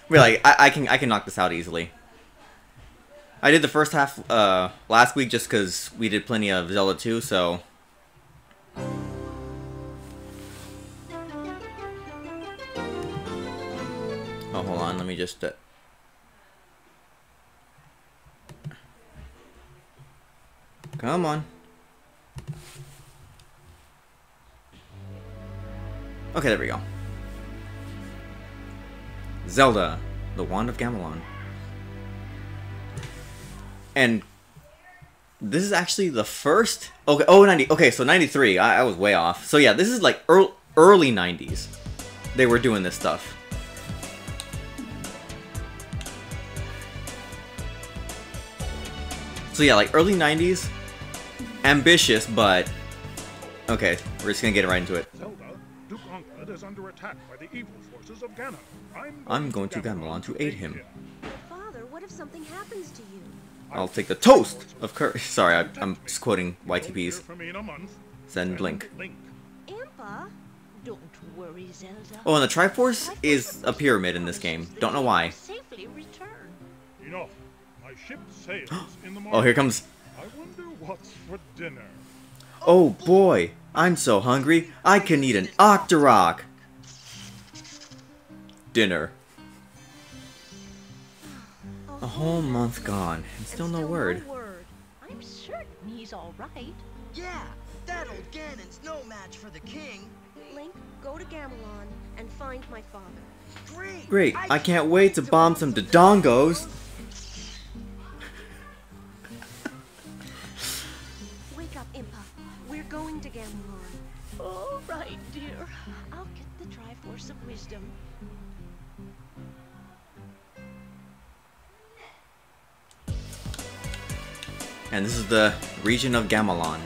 But like, I can knock this out easily. I did the first half last week just because we did plenty of Zelda 2, so... Oh, hold on, let me just... Come on. Okay, there we go. Zelda, the Wand of Gamelon. And this is actually the first... Okay, oh, 90... Okay, so 93. I was way off. So yeah, this is like early 90s. They were doing this stuff. So yeah, like early 90s. Ambitious, but... Okay, we're just gonna get right into it. Zelda, Duke Onkled is under attack by the evil forces of Ganon. I'm going to Gamelon to aid him. Father, what if something happens to you? I'll take the toast of courage. Sorry, I'm just quoting YTP's. Send Link. Impa? Don't worry, Zelda. Oh, and the Triforce is a pyramid in this game. Don't know why. Safely return. Enough. My ship sails in the morning. Oh, here comes... I wonder what's for dinner. Oh boy, I'm so hungry, I can eat an Octorok! Dinner. A whole month gone, and still no word. I'm certain he's alright. Yeah, that old Ganon's no match for the king. Link, go to Gamelon and find my father. Great, I can't wait to bomb some Dodongos! Wake up, Impa. We're going to Gamelon. All right, dear. I'll get the Triforce of Wisdom. And this is the region of Gamelon.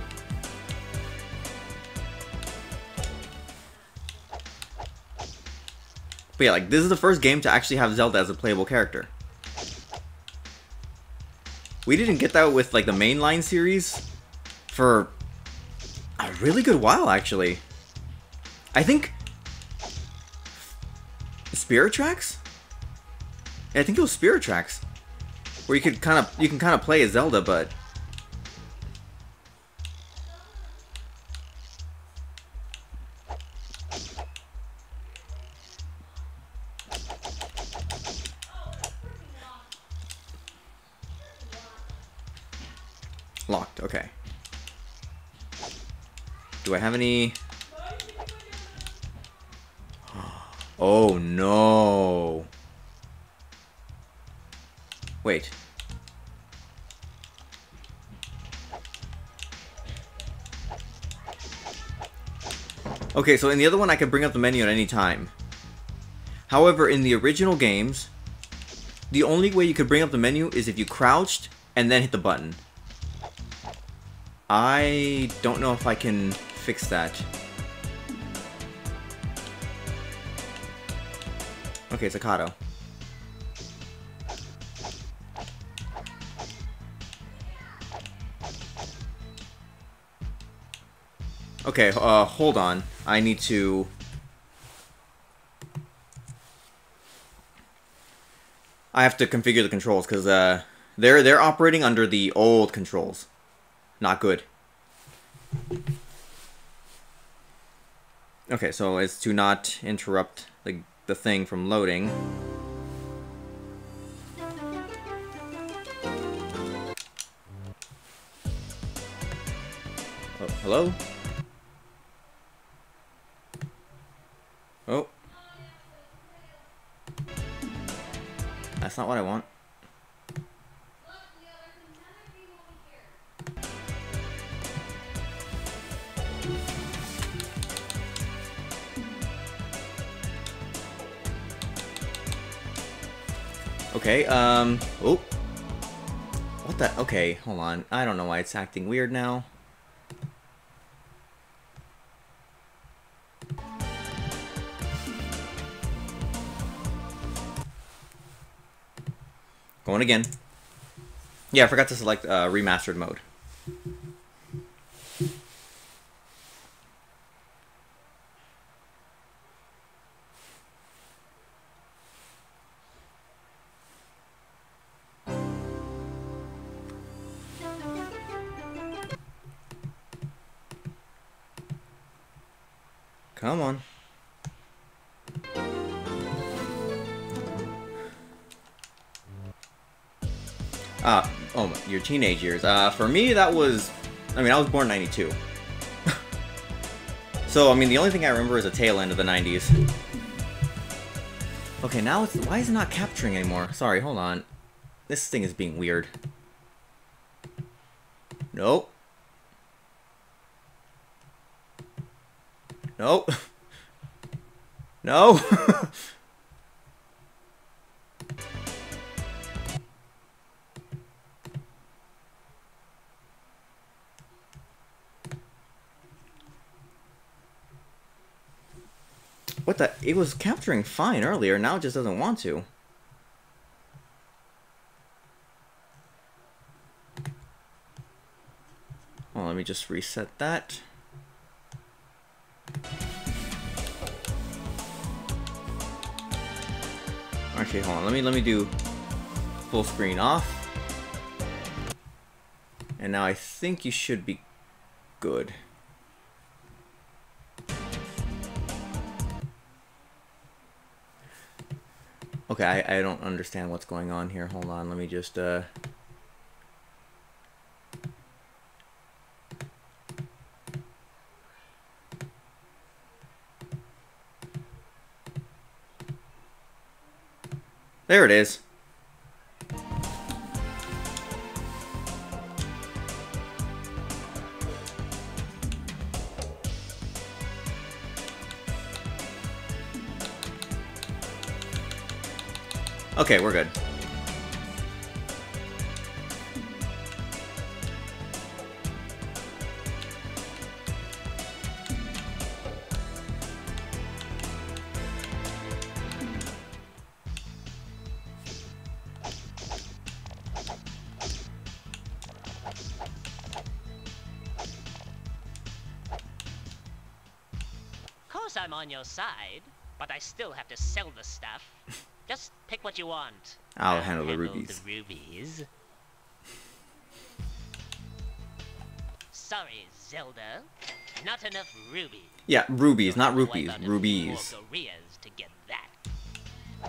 But yeah, like, this is the first game to actually have Zelda as a playable character. We didn't get that with, like, the mainline series for a really good while, actually. I think... Spirit Tracks? Yeah, I think it was Spirit Tracks. Where you can kind of play as Zelda, but... Locked, okay. Do I have any... Oh no! Wait. Okay, so in the other one I can bring up the menu at any time. However, in the original games, the only way you could bring up the menu is if you crouched and then hit the button. I don't know if I can fix that. Okay, it's a Kato. Okay, hold on. I need to... I have to configure the controls, because, they're operating under the old controls. Not good. Okay, so it's to not interrupt the thing from loading. Oh, hello? Oh. That's not what I want. Okay, oh. What the? Okay, hold on. I don't know why it's acting weird now. Going again. Yeah, I forgot to select remastered mode. Come on. Oh, your teenage years. For me, that was... I mean, I was born in 92. So, I mean, the only thing I remember is the tail end of the 90s. Okay, now it's... Why is it not capturing anymore? Sorry, hold on. This thing is being weird. Nope. Nope. No. What the? It was capturing fine earlier, now it just doesn't want to. Well, let me just reset that. Actually, hold on. Let me do full screen off. And now I think you should be good. Okay, I don't understand what's going on here. Hold on, let me just there it is. Okay, we're good. Course I'm on your side, but I still have to sell the stuff. Just pick what you want. I'll handle the rubies. The rubies. Sorry, Zelda. Not enough rubies. Yeah, rubies, not You'll have to rupees. wipe out a few Rubies. more Koreas to get that.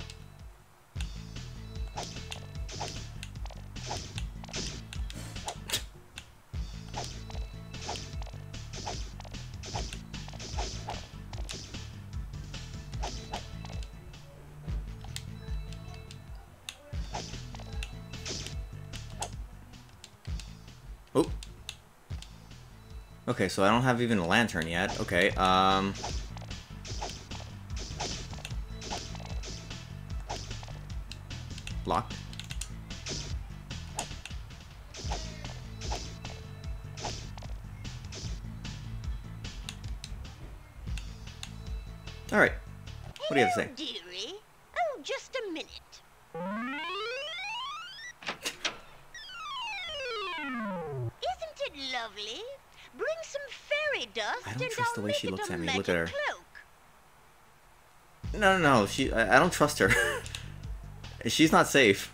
Oh. Okay, so I don't have even a lantern yet. Okay, locked. Alright. What do you have to say? Dearie. Oh, just a minute. Isn't it lovely? Bring some fairy dust I don't and trust I'll the way make she it looks a at me. Look magic at her. cloak. No, no, no. I don't trust her. She's not safe.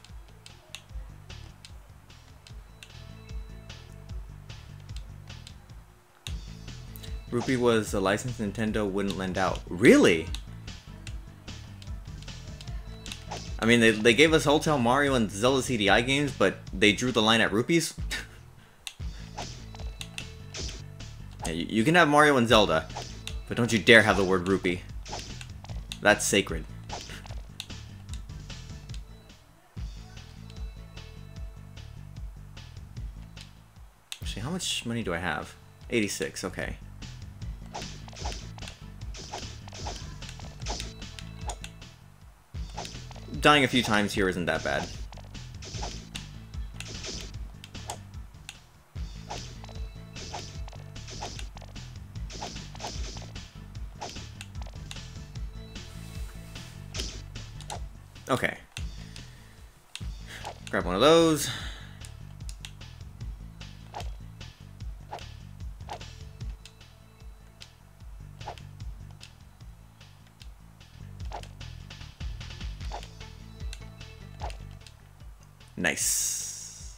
Rupee was a license Nintendo wouldn't lend out. Really? I mean, they gave us Hotel Mario and Zelda CDI games, but they drew the line at rupees? Yeah, you can have Mario and Zelda, but don't you dare have the word rupee. That's sacred. Actually, how much money do I have? 86, okay. Dying a few times here isn't that bad. Okay. Grab one of those. Nice.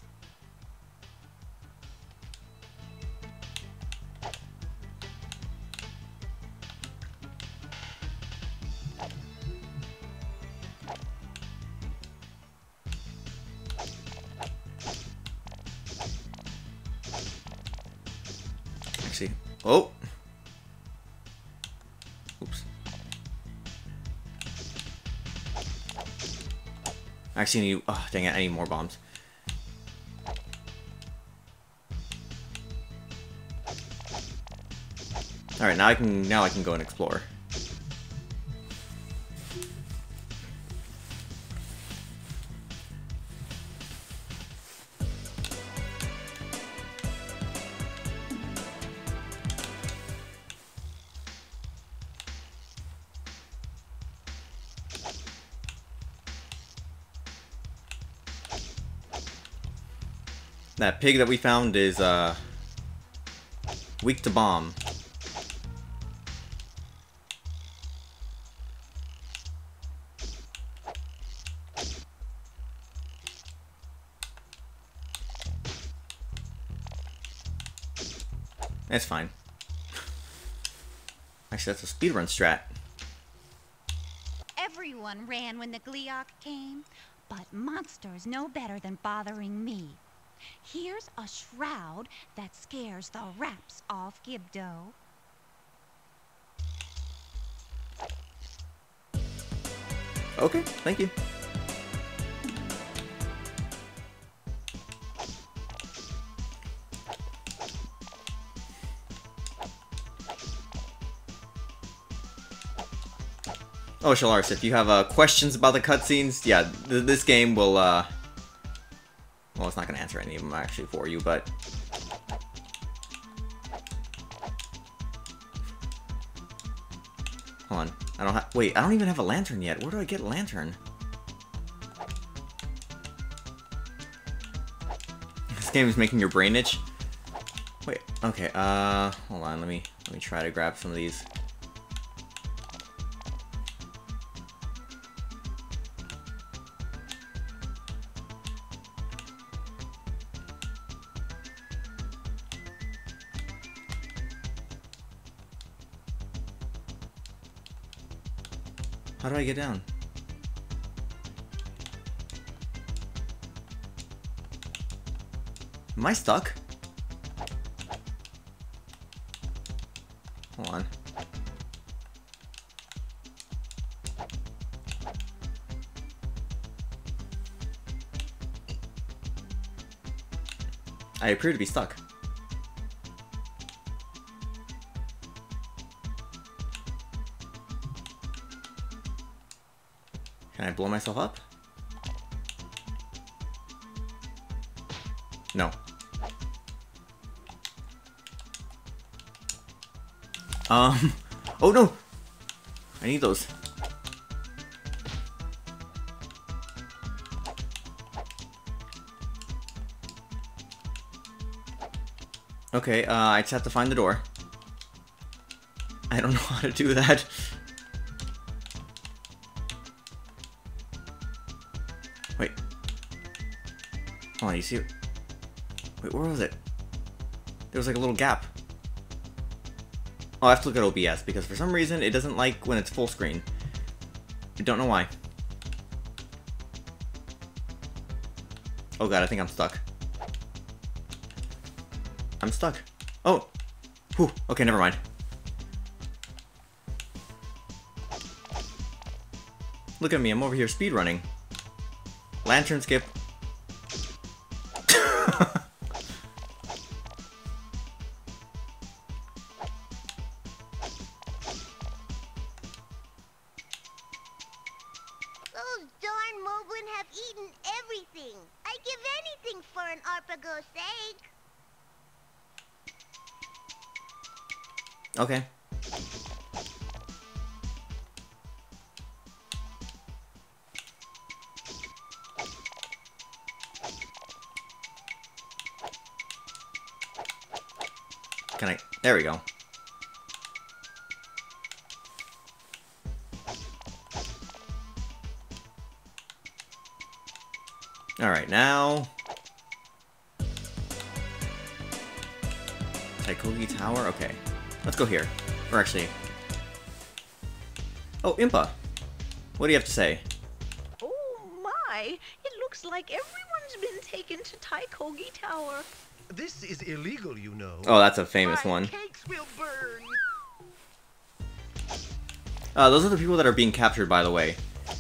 Actually, oh. Oops. I actually need. Oh, dang it! I need more bombs. All right, now I can go and explore. That pig that we found is weak to bomb. That's fine. Actually, that's a speedrun strat. Everyone ran when the Gleeok came, but monsters know better than bothering me. Here's a shroud that scares the wraps off Gibdo. Okay, thank you. Oh, Shalaris, if you have questions about the cutscenes, yeah, this game will, well, it's not going to answer any of them actually for you, but... Hold on, wait, I don't even have a lantern yet. Where do I get a lantern? This game is making your brain itch. Wait, okay, hold on, let me try to grab some of these. How do I get down? Am I stuck? Hold on. I appear to be stuck. Can I blow myself up? No. Oh no! I need those. Okay, I just have to find the door. I don't know how to do that. Wait. Hold on, you see it? Wait, where was it? There was like a little gap. Oh, I have to look at OBS because for some reason it doesn't like when it's full screen. I don't know why. Oh god, I think I'm stuck. I'm stuck. Oh! Whew. Okay, never mind. Look at me, I'm over here speedrunning. Lantern skip. Those darn Moblin have eaten everything. I'd give anything for an Arpago's sake. Okay. Can I? There we go. Alright, now... Taikogi Tower? Okay. Let's go here. Or actually... Oh, Impa! What do you have to say? Oh my! It looks like everyone's been taken to Taikogi Tower. This is illegal, you know. Oh, that's a famous one. Cakes will burn. Those are the people that are being captured, by the way.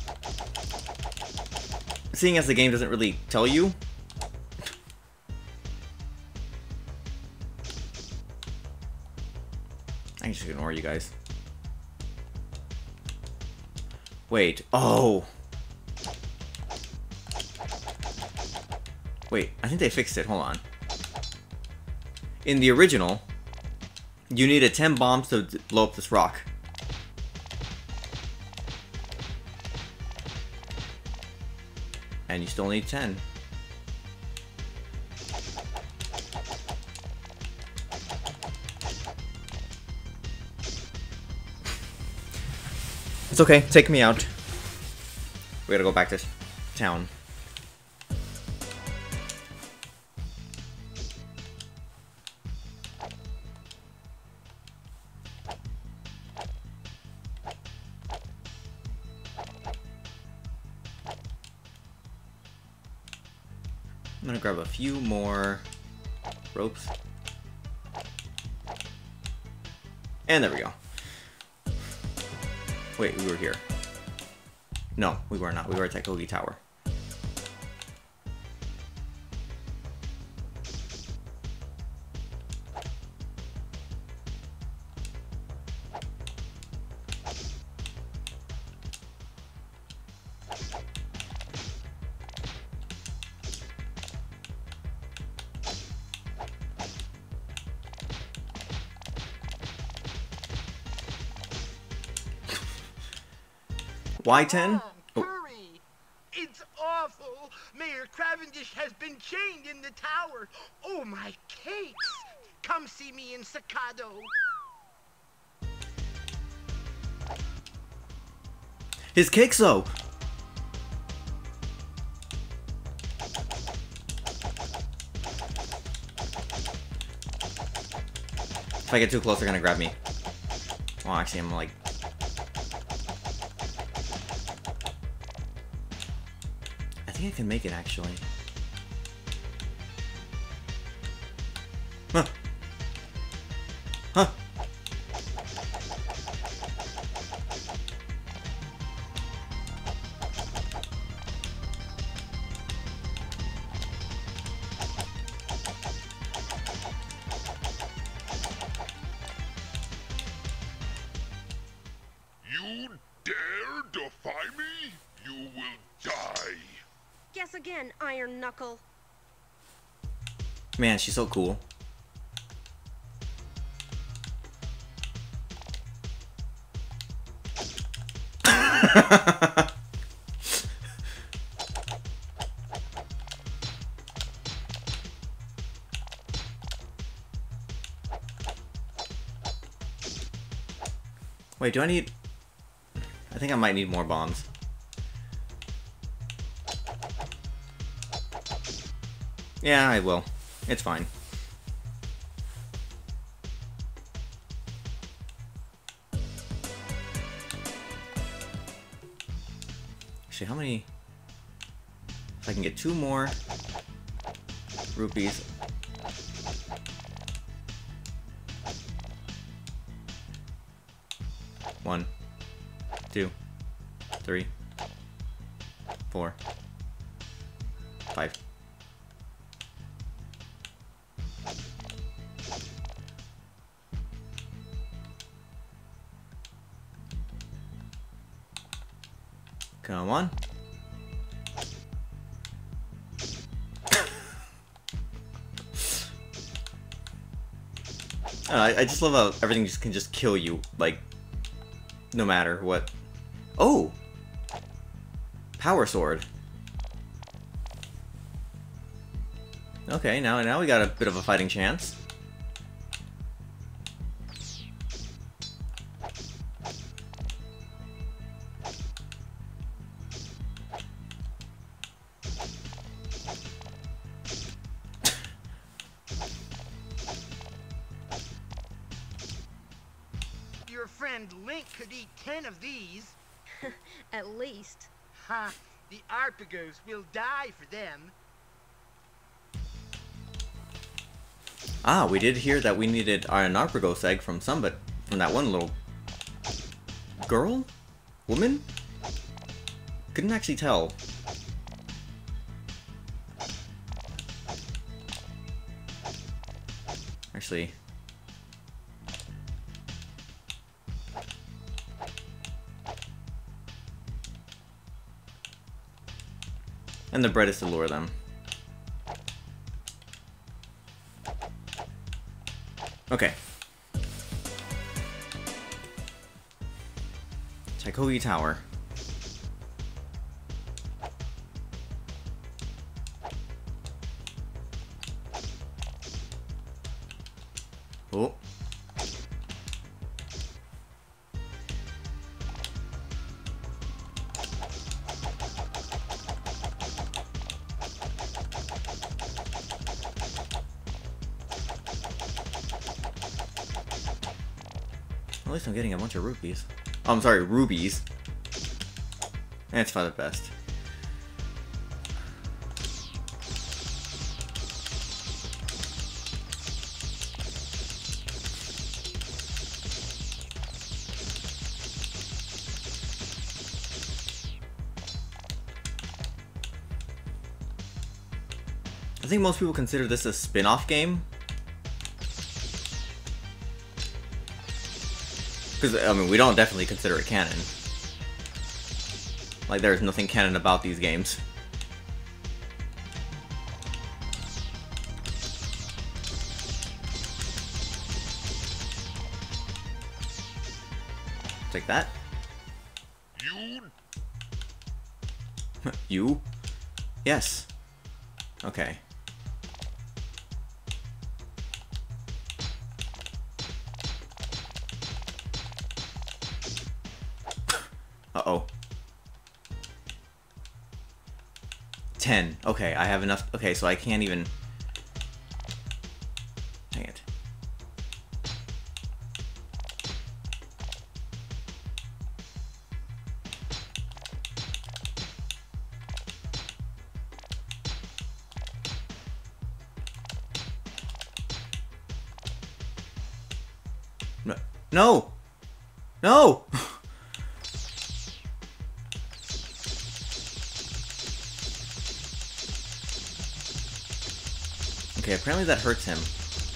Seeing as the game doesn't really tell you. I can just ignore you guys. Wait. Oh. Wait, I think they fixed it. Hold on. In the original, you needed 10 bombs to blow up this rock. And you still need 10. It's okay, take me out. We gotta go back to town. I'm gonna grab a few more ropes. And there we go. Wait, we were here. No, we were not. We were at Taikogi Tower. Why 10? Hurry! It's awful! Mayor Cavendish has been chained in the tower. Oh, my cakes! Come see me in Sakado. His cakes, though! If I get too close, they're gonna grab me. Well, actually, I'm like... I think I can make it, actually. Huh. Huh. You dare defy me? You will die. Guess again, Iron Knuckle. Man, she's so cool. Wait, do I need... I think I might need more bombs. Yeah, I will. It's fine. Actually, how many... If I can get 2 more rupees. One, 2, 3, 4, 5. Come on. I just love how everything just can just kill you, like, no matter what. Oh! Power sword. Okay, now we got a bit of a fighting chance. Your friend Link could eat 10 of these. At least. Ha! The Arpagos will die for them. Ah, we did hear that we needed an Arpagos egg from somebody, from that one little girl? Woman? Couldn't actually tell. Actually. And the bread is to lure them. Okay. Taikogi Tower. Oh. At least I'm getting a bunch of rupees. Oh, I'm sorry, rubies. That's for the best. I think most people consider this a spin-off game. Because, I mean, we don't definitely consider it canon. Like, there's nothing canon about these games. Take that. You? You? Yes. Okay. Uh-oh. 10. Okay, I have enough. Okay, so I can't even... Dang it. No! No! Okay, apparently that hurts him.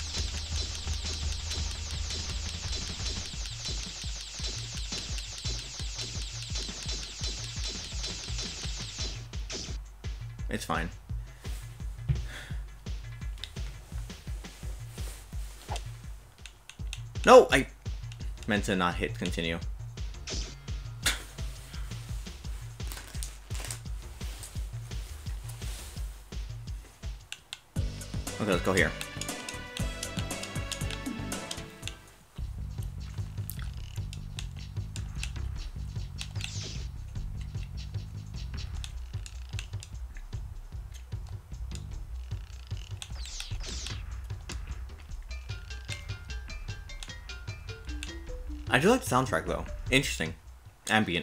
It's fine. No! I meant to not hit continue. Okay, let's go here. I do like the soundtrack though. Interesting. Ambient.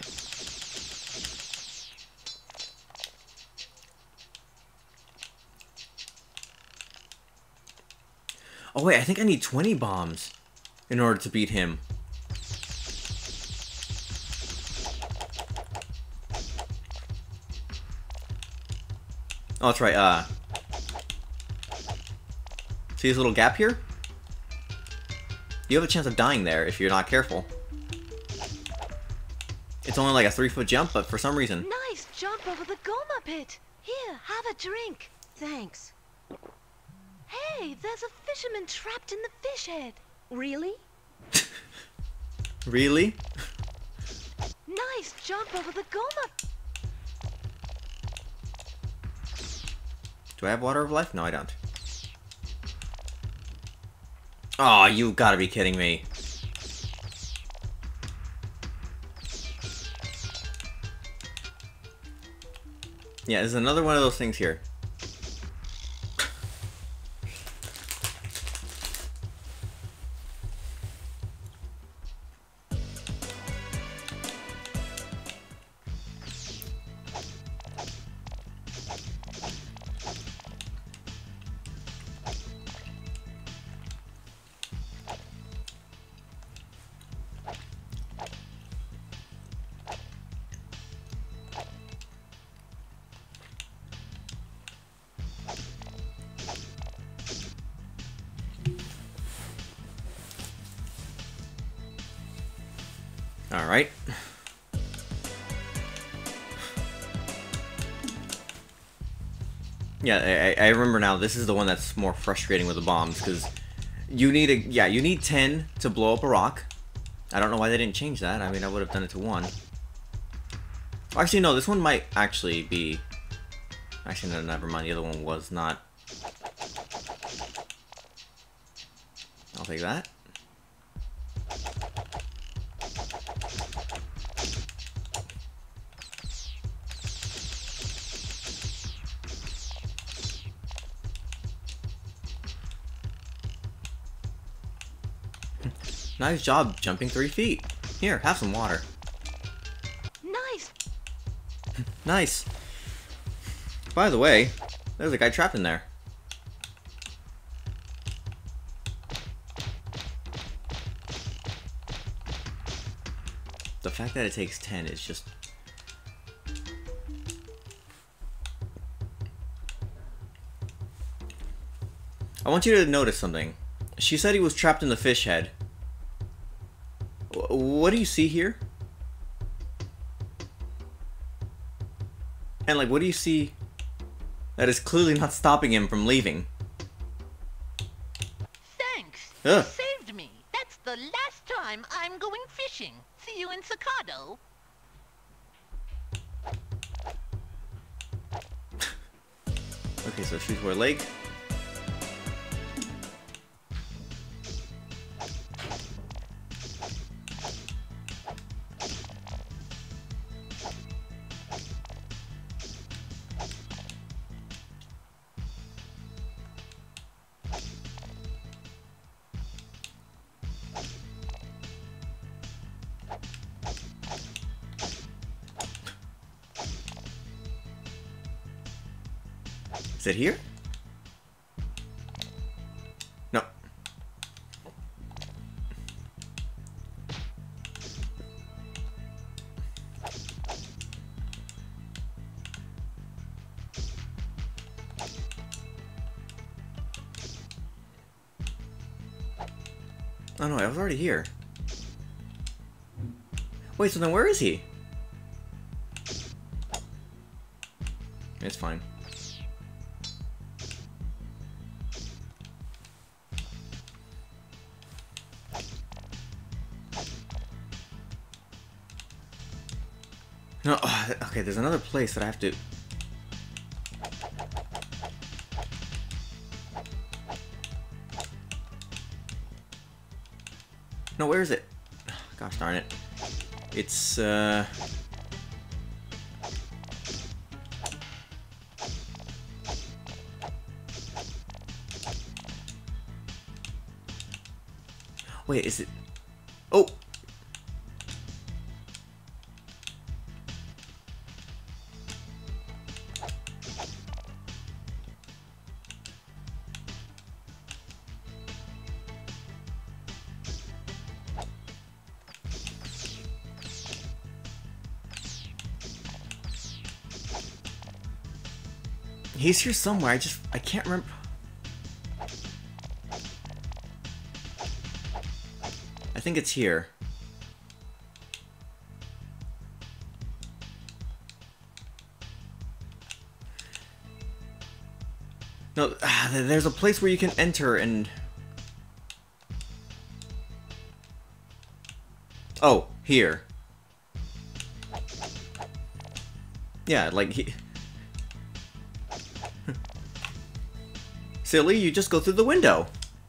Oh wait, I think I need 20 bombs in order to beat him. Oh, that's right, see this little gap here? You have a chance of dying there if you're not careful. It's only like a 3-foot jump, but for some reason... Nice jump over the Goma pit. Here, have a drink. Thanks. Hey, there's a fisherman trapped in the fish head. Really? Really? Nice jump over the Goma. Do I have water of life? No, I don't. Oh, you gotta be kidding me. Yeah, there's another one of those things here. Alright. Yeah, I remember now. This is the one that's more frustrating with the bombs, because you need you need 10 to blow up a rock. I don't know why they didn't change that. I mean, I would have done it to 1. Actually, no, this one might actually be... Actually, no, never mind. The other one was not. I'll take that. Nice job jumping 3 feet. Here, have some water. Nice. Nice. By the way, there's a guy trapped in there. The fact that it takes 10 is just... I want you to notice something. She said he was trapped in the fish head. What do you see here? And like, what do you see that is clearly not stopping him from leaving? Thanks. Ugh. You saved me. That's the last time I'm going fishing. See you in Sakado. Okay, so shoot for a lake. Is it here? No. Oh no, I was already here. Wait, so then where is he? It's fine. No, okay, there's another place that I have to... No, where is it? Gosh darn it. It's, Wait, is it... Oh! He's here somewhere, I can't remember. I think it's here. No, there's a place where you can enter and... Oh, here. Yeah, like he... Silly, you just go through the window.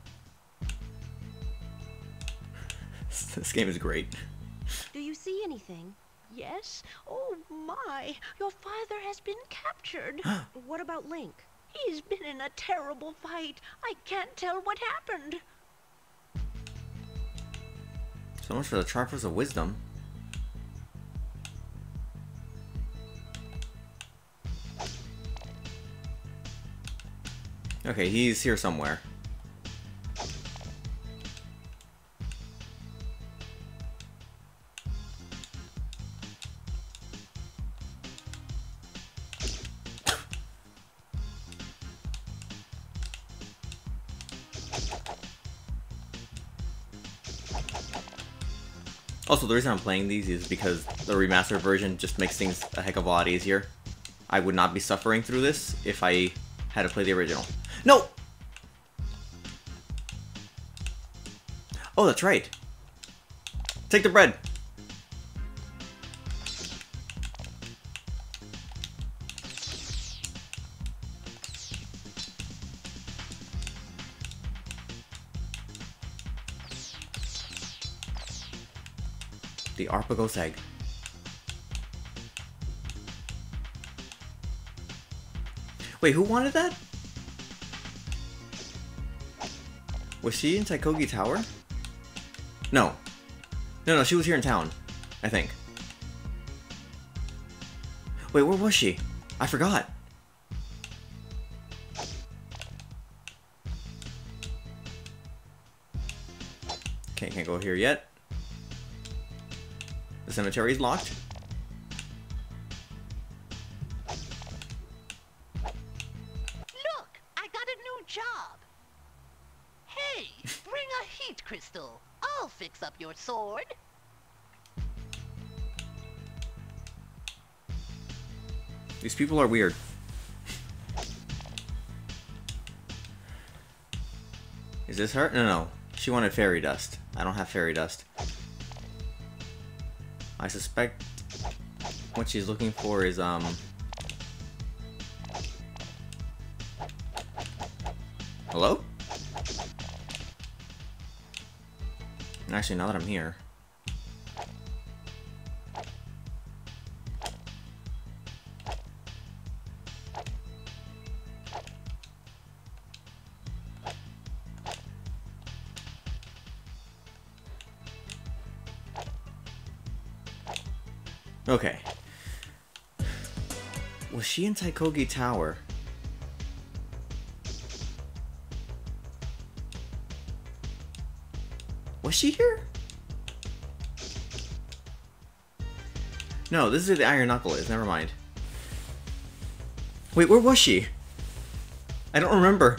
This game is great. Do you see anything? Yes? Oh my, your father has been captured. What about Link? He's been in a terrible fight. I can't tell what happened. So much for the Triforce of Wisdom. Okay, he's here somewhere. Also, the reason I'm playing these is because the remastered version just makes things a heck of a lot easier. I would not be suffering through this if I had to play the original. No! Oh, that's right. Take the bread. The Arpagos egg. Wait, who wanted that? Was she in Taikogi Tower? No. No, she was here in town, I think. Wait, where was she? I forgot. Okay, can't go here yet. The cemetery is locked. Look, I got a new job. Hey, bring a heat crystal. I'll fix up your sword. These people are weird. Is this her? No. She wanted fairy dust. I don't have fairy dust. I suspect what she's looking for is, hello? Actually, now that I'm here. Okay. Was she in Taikogi Tower? Was she here? No, this is where the Iron Knuckle is. Never mind. Wait, where was she? I don't remember.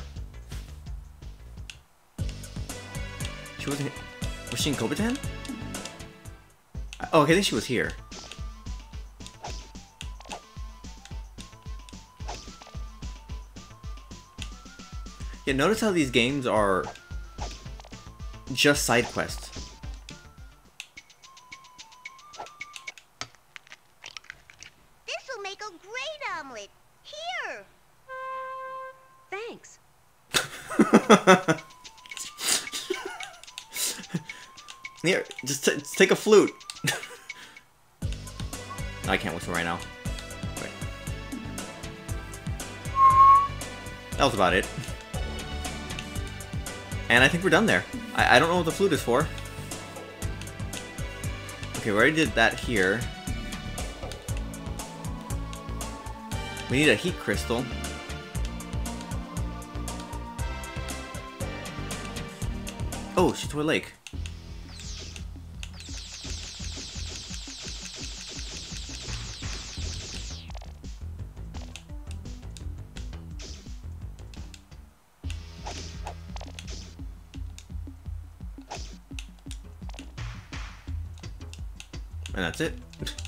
She wasn't... Was she in Kobutan? Oh, okay, I think she was here. Yeah, notice how these games are just side quests. This'll make a great omelet. Here. Thanks. Here, just take a flute. I can't whistle right now. Wait. That was about it. And I think we're done there. I don't know what the flute is for. Okay, we already did that here. We need a heat crystal. Oh, Shitoy Lake. And that's it.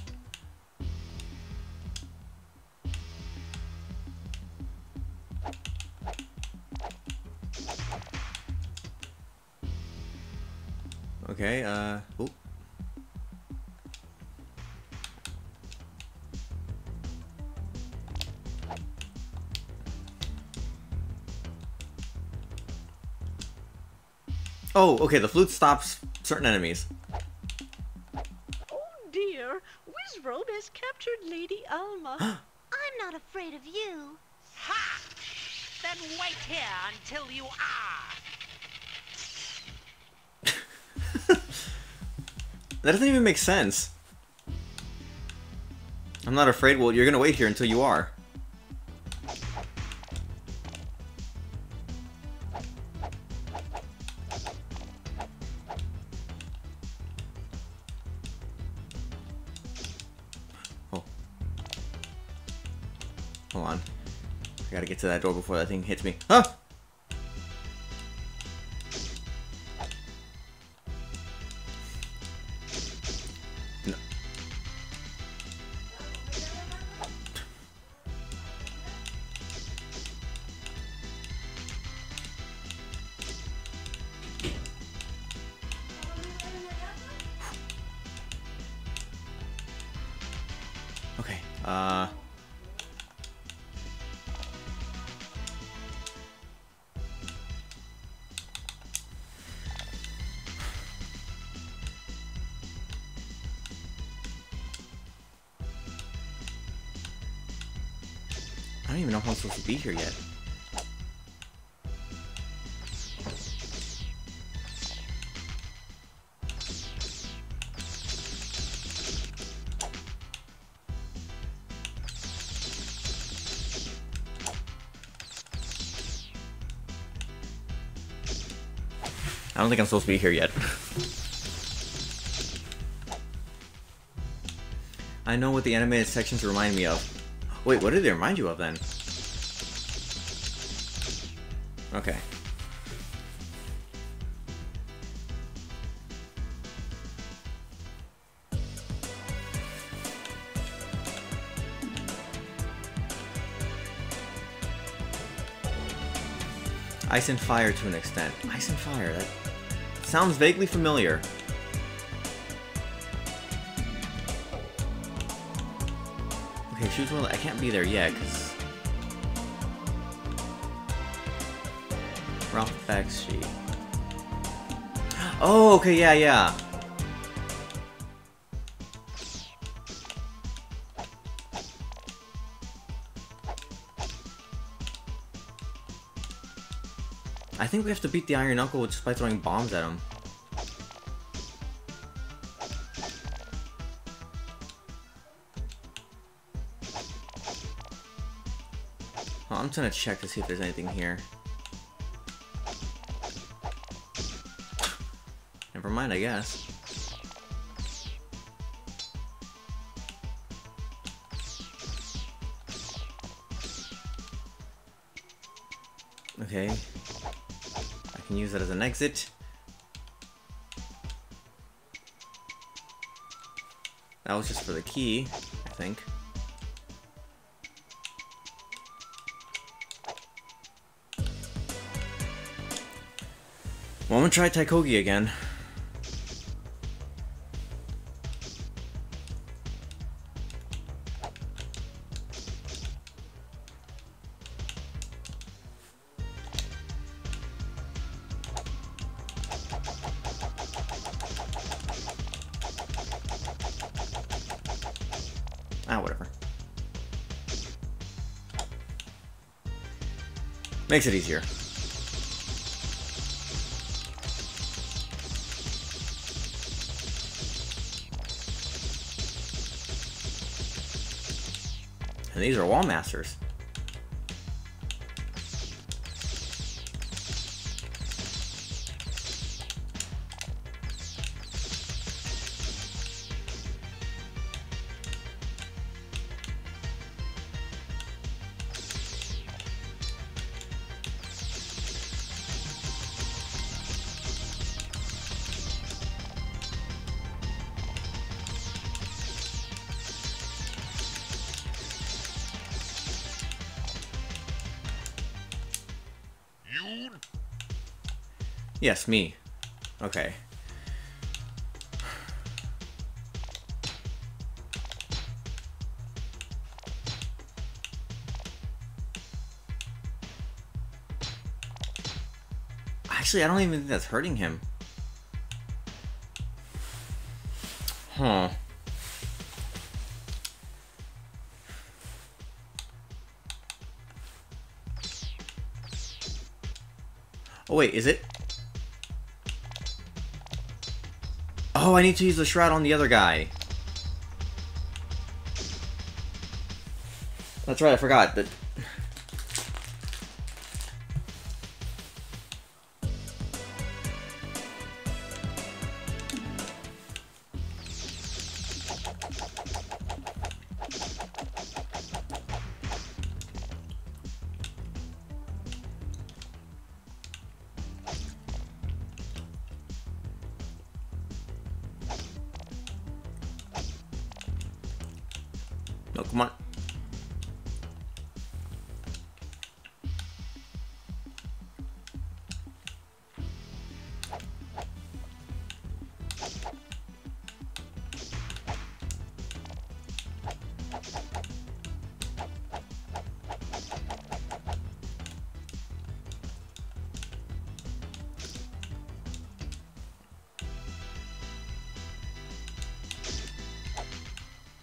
Okay, ooh. Oh, okay, the flute stops certain enemies. Oh dear, Wizrobe has captured Lady Alma. I'm not afraid of you. Ha! Then wait here until you are. That doesn't even make sense. I'm not afraid. Well, you're gonna wait here until you are. Oh. Hold on. I gotta get to that door before that thing hits me. Huh! I don't even know if I'm supposed to be here yet. I don't think I'm supposed to be here yet. I know what the animated sections remind me of. Wait, what did they remind you of then? Okay. Ice and fire to an extent. Ice and fire, that sounds vaguely familiar. Okay, shoot, well, I can't be there yet, because... Ralph facts sheet. Oh, okay, yeah. I think we have to beat the Iron Uncle just by throwing bombs at him. Well, I'm just gonna check to see if there's anything here. Never mind, I guess. Okay. I can use that as an exit. That was just for the key, I think. Well, I'm gonna try Taikogi again. Ah, whatever. Makes it easier. And these are wall masters. Yes, me. Okay. Actually, I don't even think that's hurting him. Huh. Oh wait, is it? Oh, I need to use the shroud on the other guy. That's right, I forgot that. No, come on.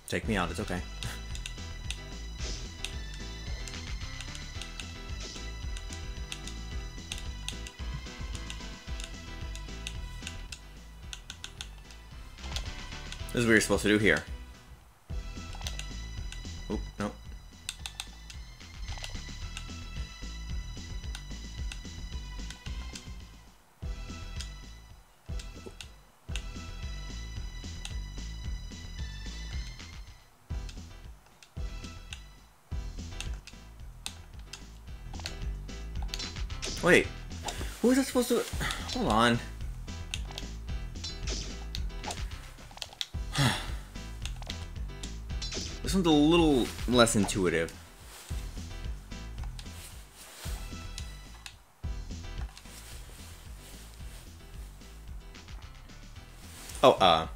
Take me out, it's okay. This is what you're supposed to do here. Oop, no. Wait, who is that supposed to... Hold on. This one's a little less intuitive. Oh,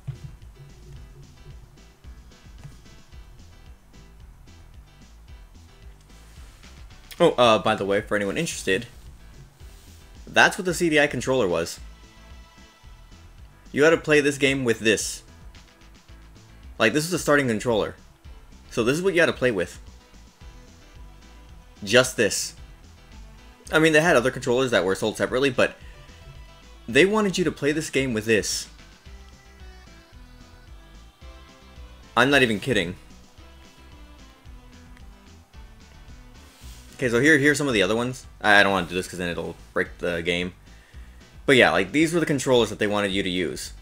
by the way, for anyone interested, that's what the CDI controller was. You had to play this game with this. Like, this is the starting controller. So this is what you had to play with. Just this. I mean, they had other controllers that were sold separately, but they wanted you to play this game with this. I'm not even kidding. Okay, so here's some of the other ones. I don't want to do this because then it'll break the game. But yeah, like, these were the controllers that they wanted you to use.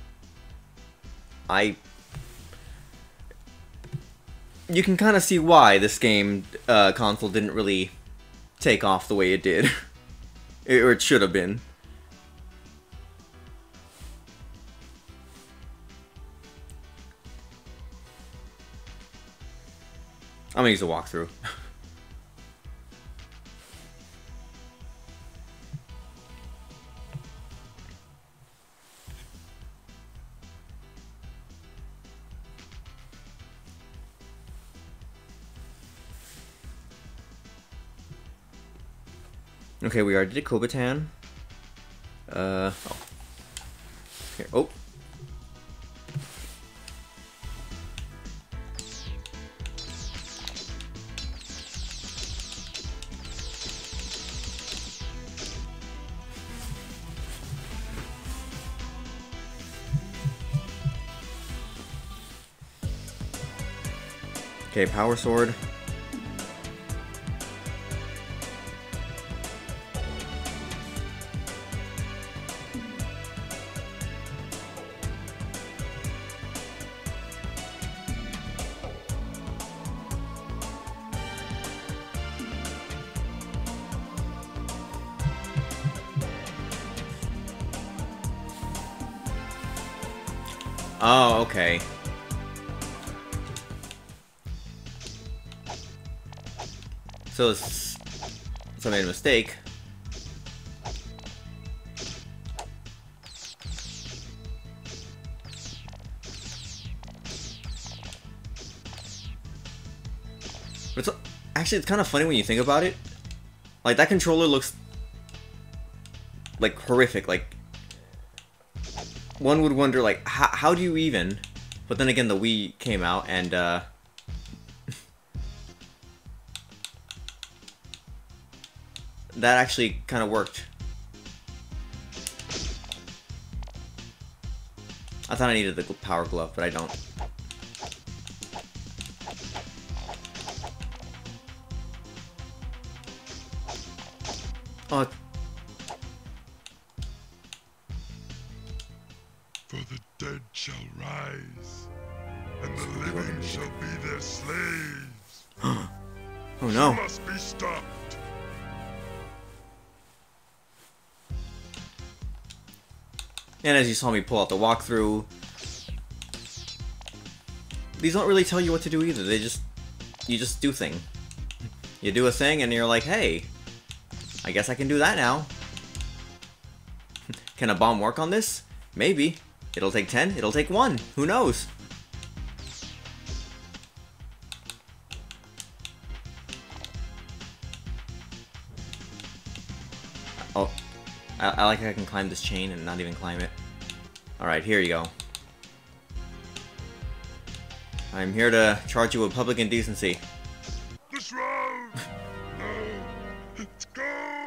You can kind of see why this game console didn't really take off the way it did. Or it should have been. I'm gonna use a walkthrough. Okay, we already did Kobatan. Oh. Here, oh. Okay, Power Sword. Oh, okay. So I made a mistake. But actually, it's kind of funny when you think about it. Like, that controller looks like horrific. Like, one would wonder, like, how do you even? But then again, the Wii came out, and that actually kind of worked. I thought I needed the power glove, but I don't. Oh. For the dead shall rise, and the living shall be their slaves. Oh no. You must be stopped. And as you saw me pull out the walkthrough, these don't really tell you what to do either. You just do thing. You do a thing and you're like, hey, I guess I can do that now. Can a bomb work on this? Maybe. It'll take 10, it'll take 1. Who knows? Oh, I like how I can climb this chain and not even climb it. Alright, here you go. I'm here to charge you with public indecency. The shroud! No! It's cold!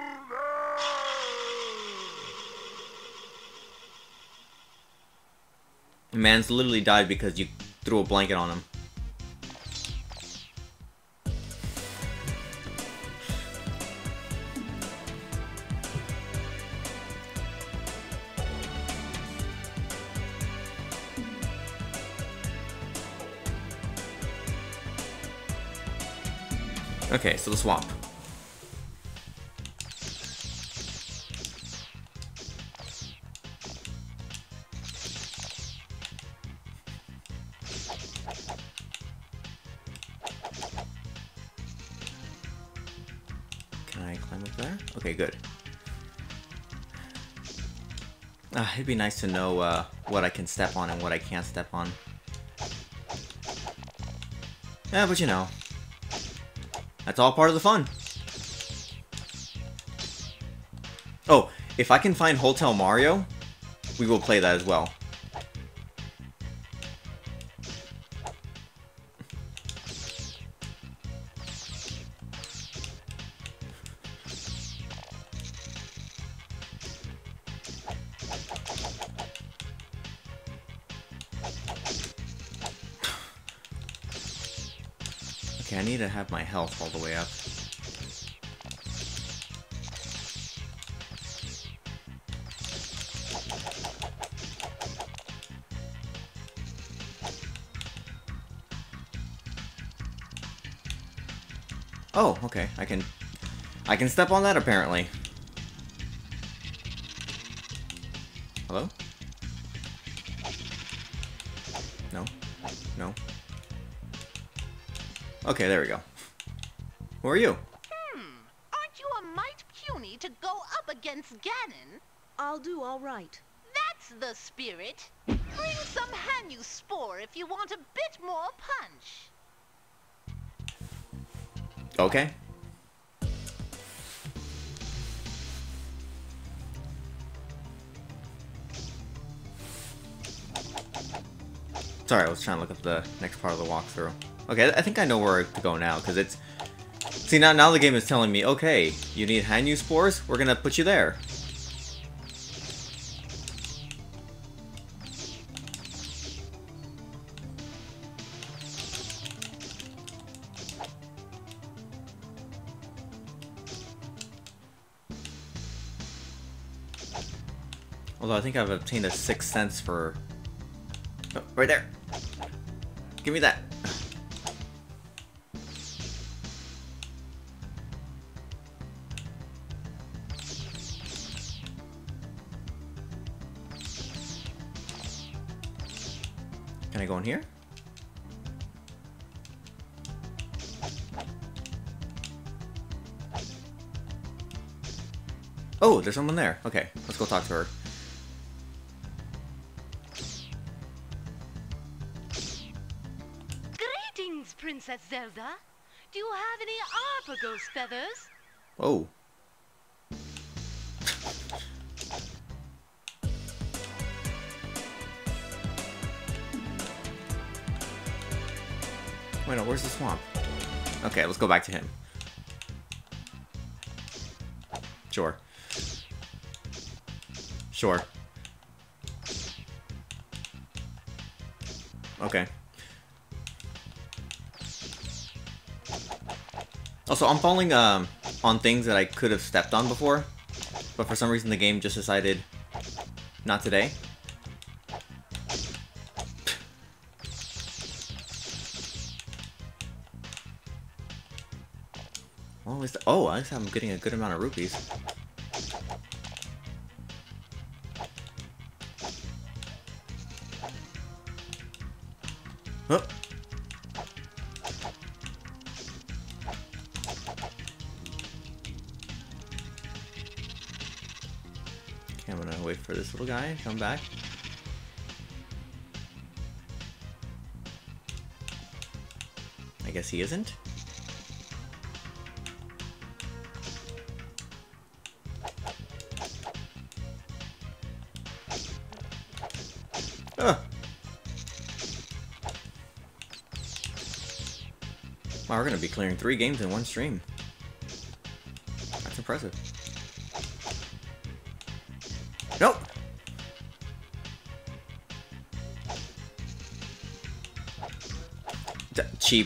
Man's literally died because you threw a blanket on him. Okay, so the swamp. Can I climb up there? Okay, good. It'd be nice to know what I can step on and what I can't step on. Yeah, but you know. That's all part of the fun. Oh, if I can find Hotel Mario, we will play that as well. Okay, I need to have my health all the way up. Oh, okay. I can step on that apparently. Hello? No. No. Okay, there we go. Who are you? Aren't you a mite puny to go up against Ganon? I'll do all right. That's the spirit. Bring some Hanyu Spore if you want a bit more punch. Okay. Sorry, I was trying to look up the next part of the walkthrough. Okay, I think I know where to go now, because it's... See, now the game is telling me, okay, you need Hanyu Spores? We're gonna put you there. Although I think I've obtained a 6th sense for... Oh, right there! Give me that! Can I go in here? Oh, there's someone there. Okay, let's go talk to her. Greetings, Princess Zelda. Do you have any Arpagos feathers? Oh. Wait, no, where's the swamp? Okay, let's go back to him. Sure. Sure. Okay. Also, I'm falling on things that I could have stepped on before, but for some reason the game just decided not today. Well, at least, oh, at least I'm getting a good amount of rupees. Oh. Okay, I'm gonna wait for this little guy to come back. I guess he isn't. Wow, we're gonna be clearing 3 games in one stream. That's impressive. Nope! Cheap.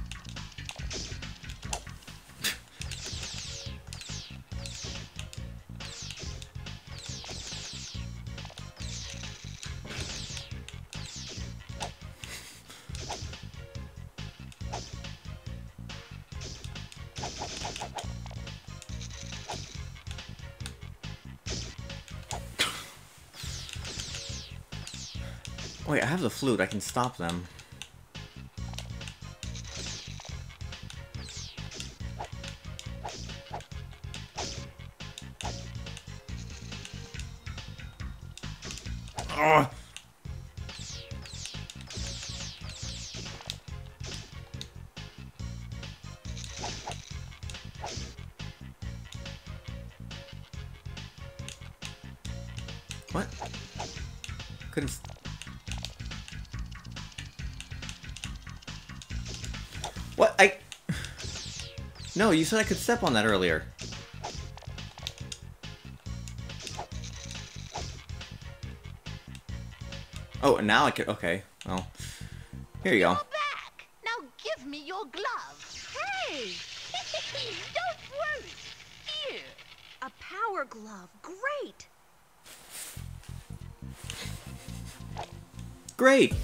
Wait, I have the flute. I can stop them. Oh. What? Couldn't. What? No, you said I could step on that earlier. Oh, now I can. Okay. Well, here you go. You're back. Now give me your glove. Hey! Don't worry. Here. A power glove. Great. Great.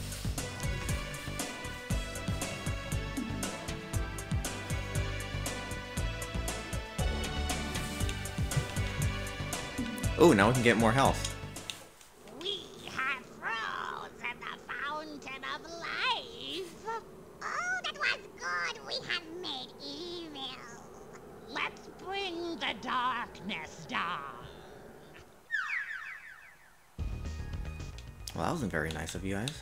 Oh, now we can get more health. We have frozen the fountain of life. Oh, that was good. We have made evil. Let's bring the darkness down. Well, that wasn't very nice of you guys.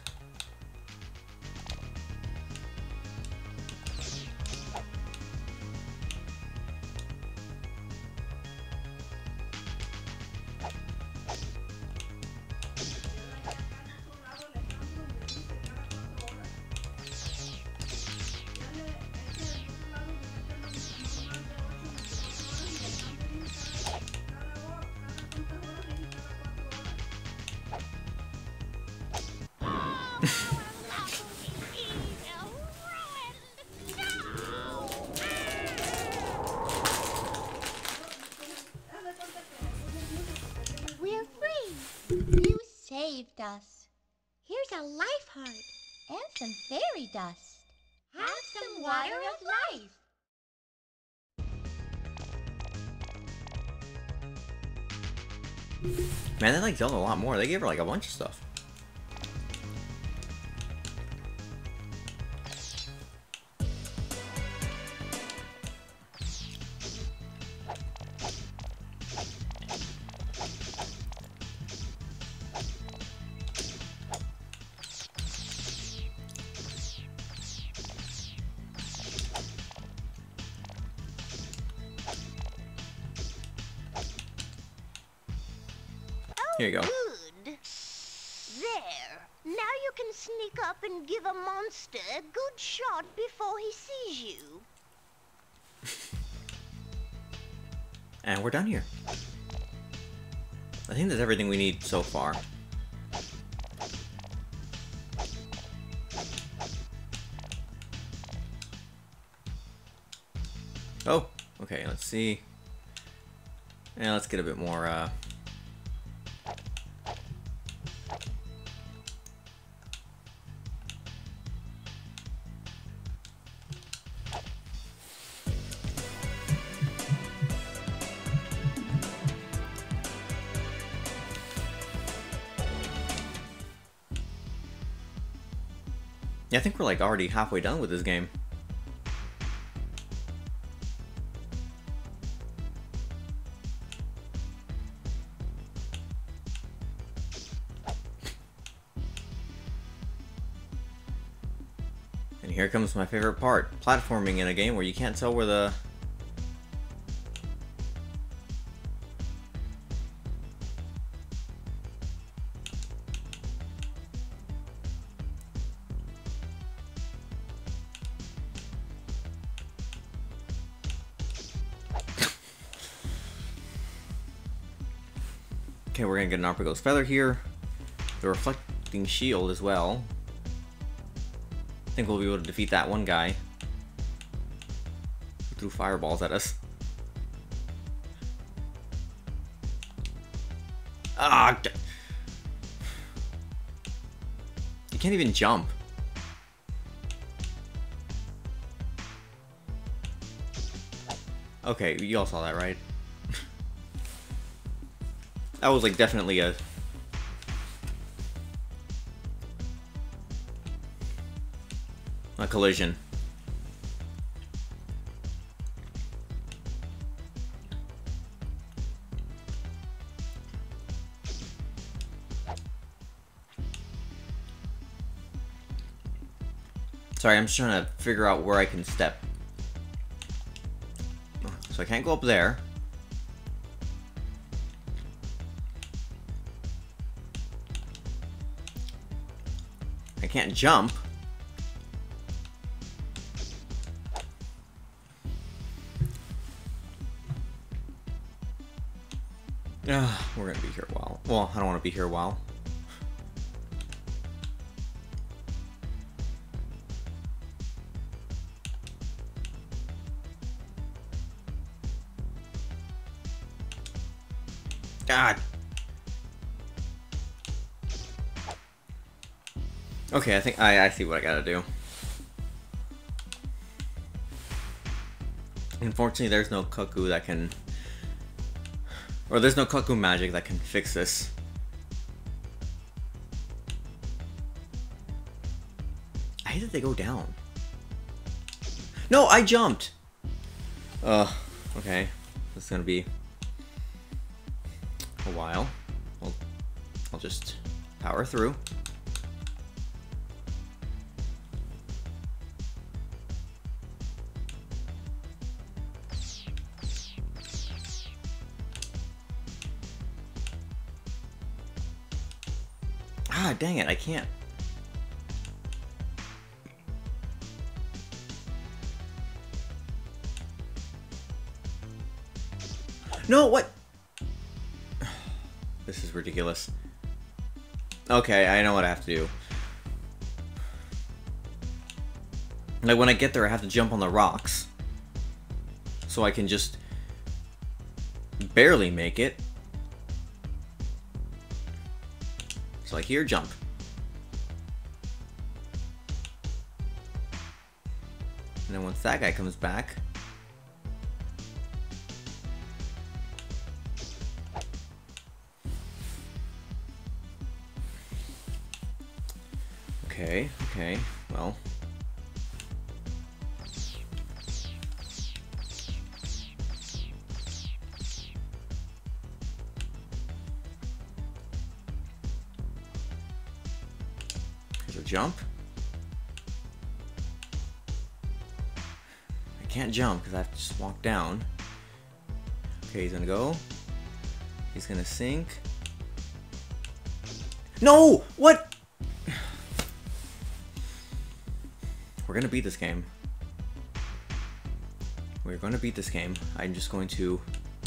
We're free. You saved us. Here's a life heart and some fairy dust. Have some water of life. Man, they like Zelda a lot more. They gave her like a bunch of stuff. Here you go. Good. There. Now you can sneak up and give a monster a good shot before he sees you. And we're done here. I think that's everything we need so far. Oh, okay, let's see. Yeah, let's get a bit more, Yeah, I think we're like already halfway done with this game. And here comes my favorite part, platforming in a game where you can't tell where the... Okay, we're gonna get an Arpago's Feather here. The Reflecting Shield as well. I think we'll be able to defeat that one guy who threw fireballs at us. Ah! You can't even jump. Okay, you all saw that, right? That was like definitely a collision. Sorry, I'm just trying to figure out where I can step. So I can't go up there. I can't jump. We're gonna be here a while. Well, I don't want to be here a while. God. Okay, I think I see what I gotta do. Unfortunately, there's no cuckoo that can... Or there's no cuckoo magic that can fix this. I hate that they go down. No, I jumped! Okay. This is gonna be a while. I'll just power through. Ah, dang it, I can't. No, what? This is ridiculous. Okay, I know what I have to do. Like, when I get there, I have to jump on the rocks. So I can just barely make it. So like here, jump. And then once that guy comes back... Okay, well... Here's a jump. I can't jump because I have to just walk down. Okay, he's gonna go. He's gonna sink. No! What? We're gonna beat this game. We're gonna beat this game. I'm just going to...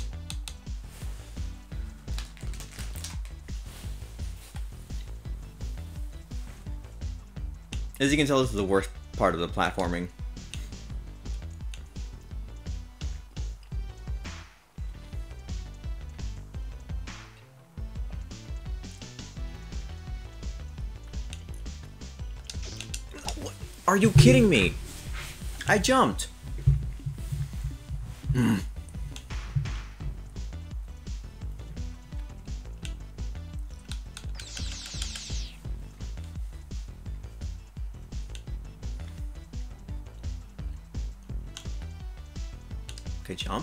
As you can tell, this is the worst part of the platforming. Are you kidding me? I jumped. Okay, jump.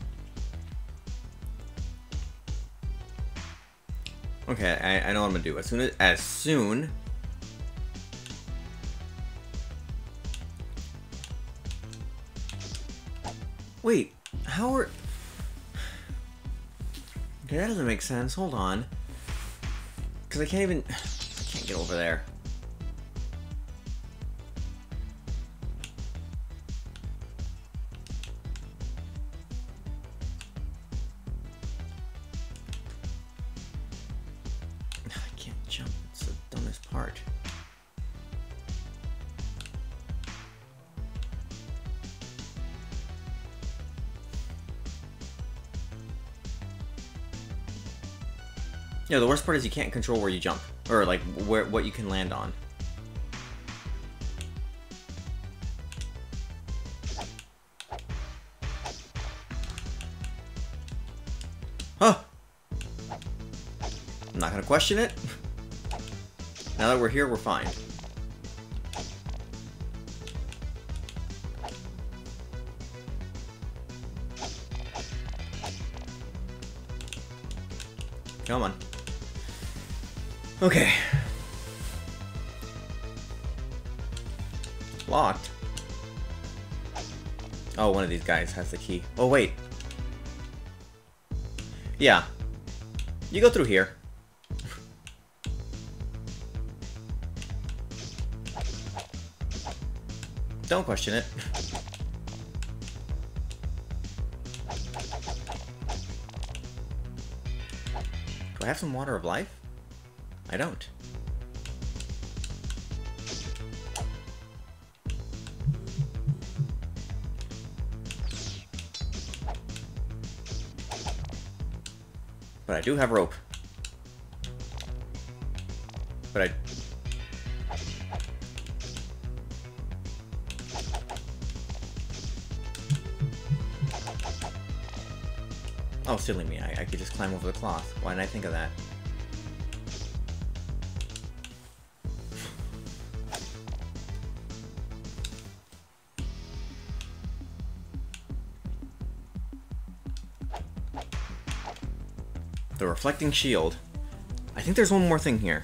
Okay, I know what I'm gonna do. As soon Wait, how are... Okay, that doesn't make sense. Hold on. Because I can't get over there. jump. It's the dumbest part. Yeah, the worst part is you can't control where you jump, or like what you can land on. Huh. I'm not gonna question it. Now that we're here, we're fine. Come on. Okay. Locked. Oh, one of these guys has the key. Oh, wait. Yeah. You go through here. Don't question it. Do I have some water of life? I don't. But I do have rope. But I... Oh, silly me. I could just climb over the cloth. Why didn't I think of that? The reflecting shield. I think there's one more thing here.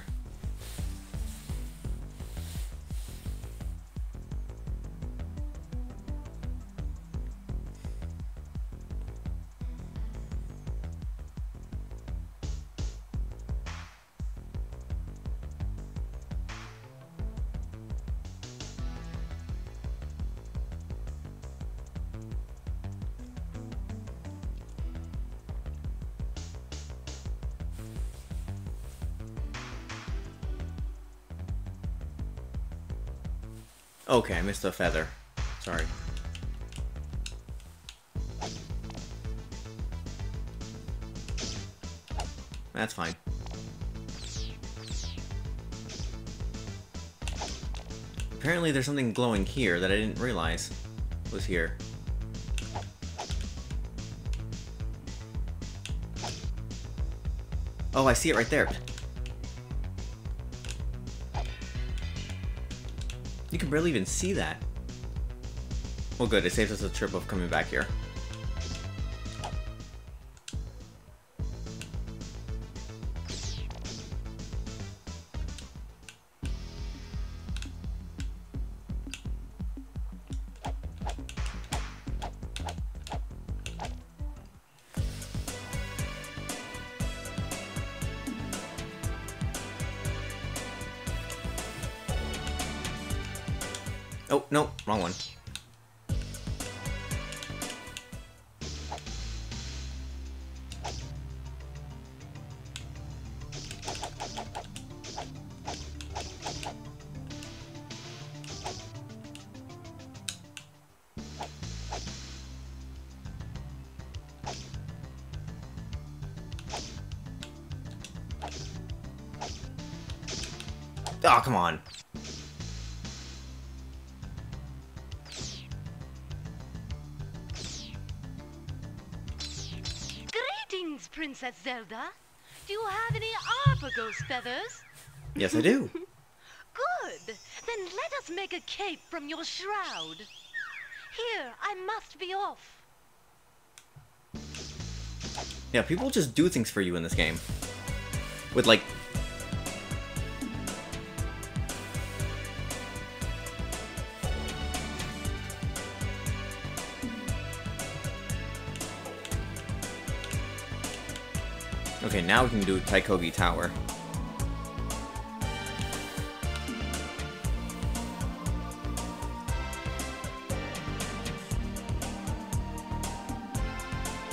Okay, I missed a feather. Sorry. That's fine. Apparently there's something glowing here that I didn't realize was here. Oh, I see it right there. You can barely even see that. Well, good. It saves us a trip of coming back here. Oh, no, wrong one. Oh, come on. Greetings, Princess Zelda. Do you have any Arpagos feathers? Yes, I do. Good. Then let us make a cape from your shroud. Here, I must be off. Yeah, people just do things for you in this game. With, like... Okay, now we can do Taikogi Tower.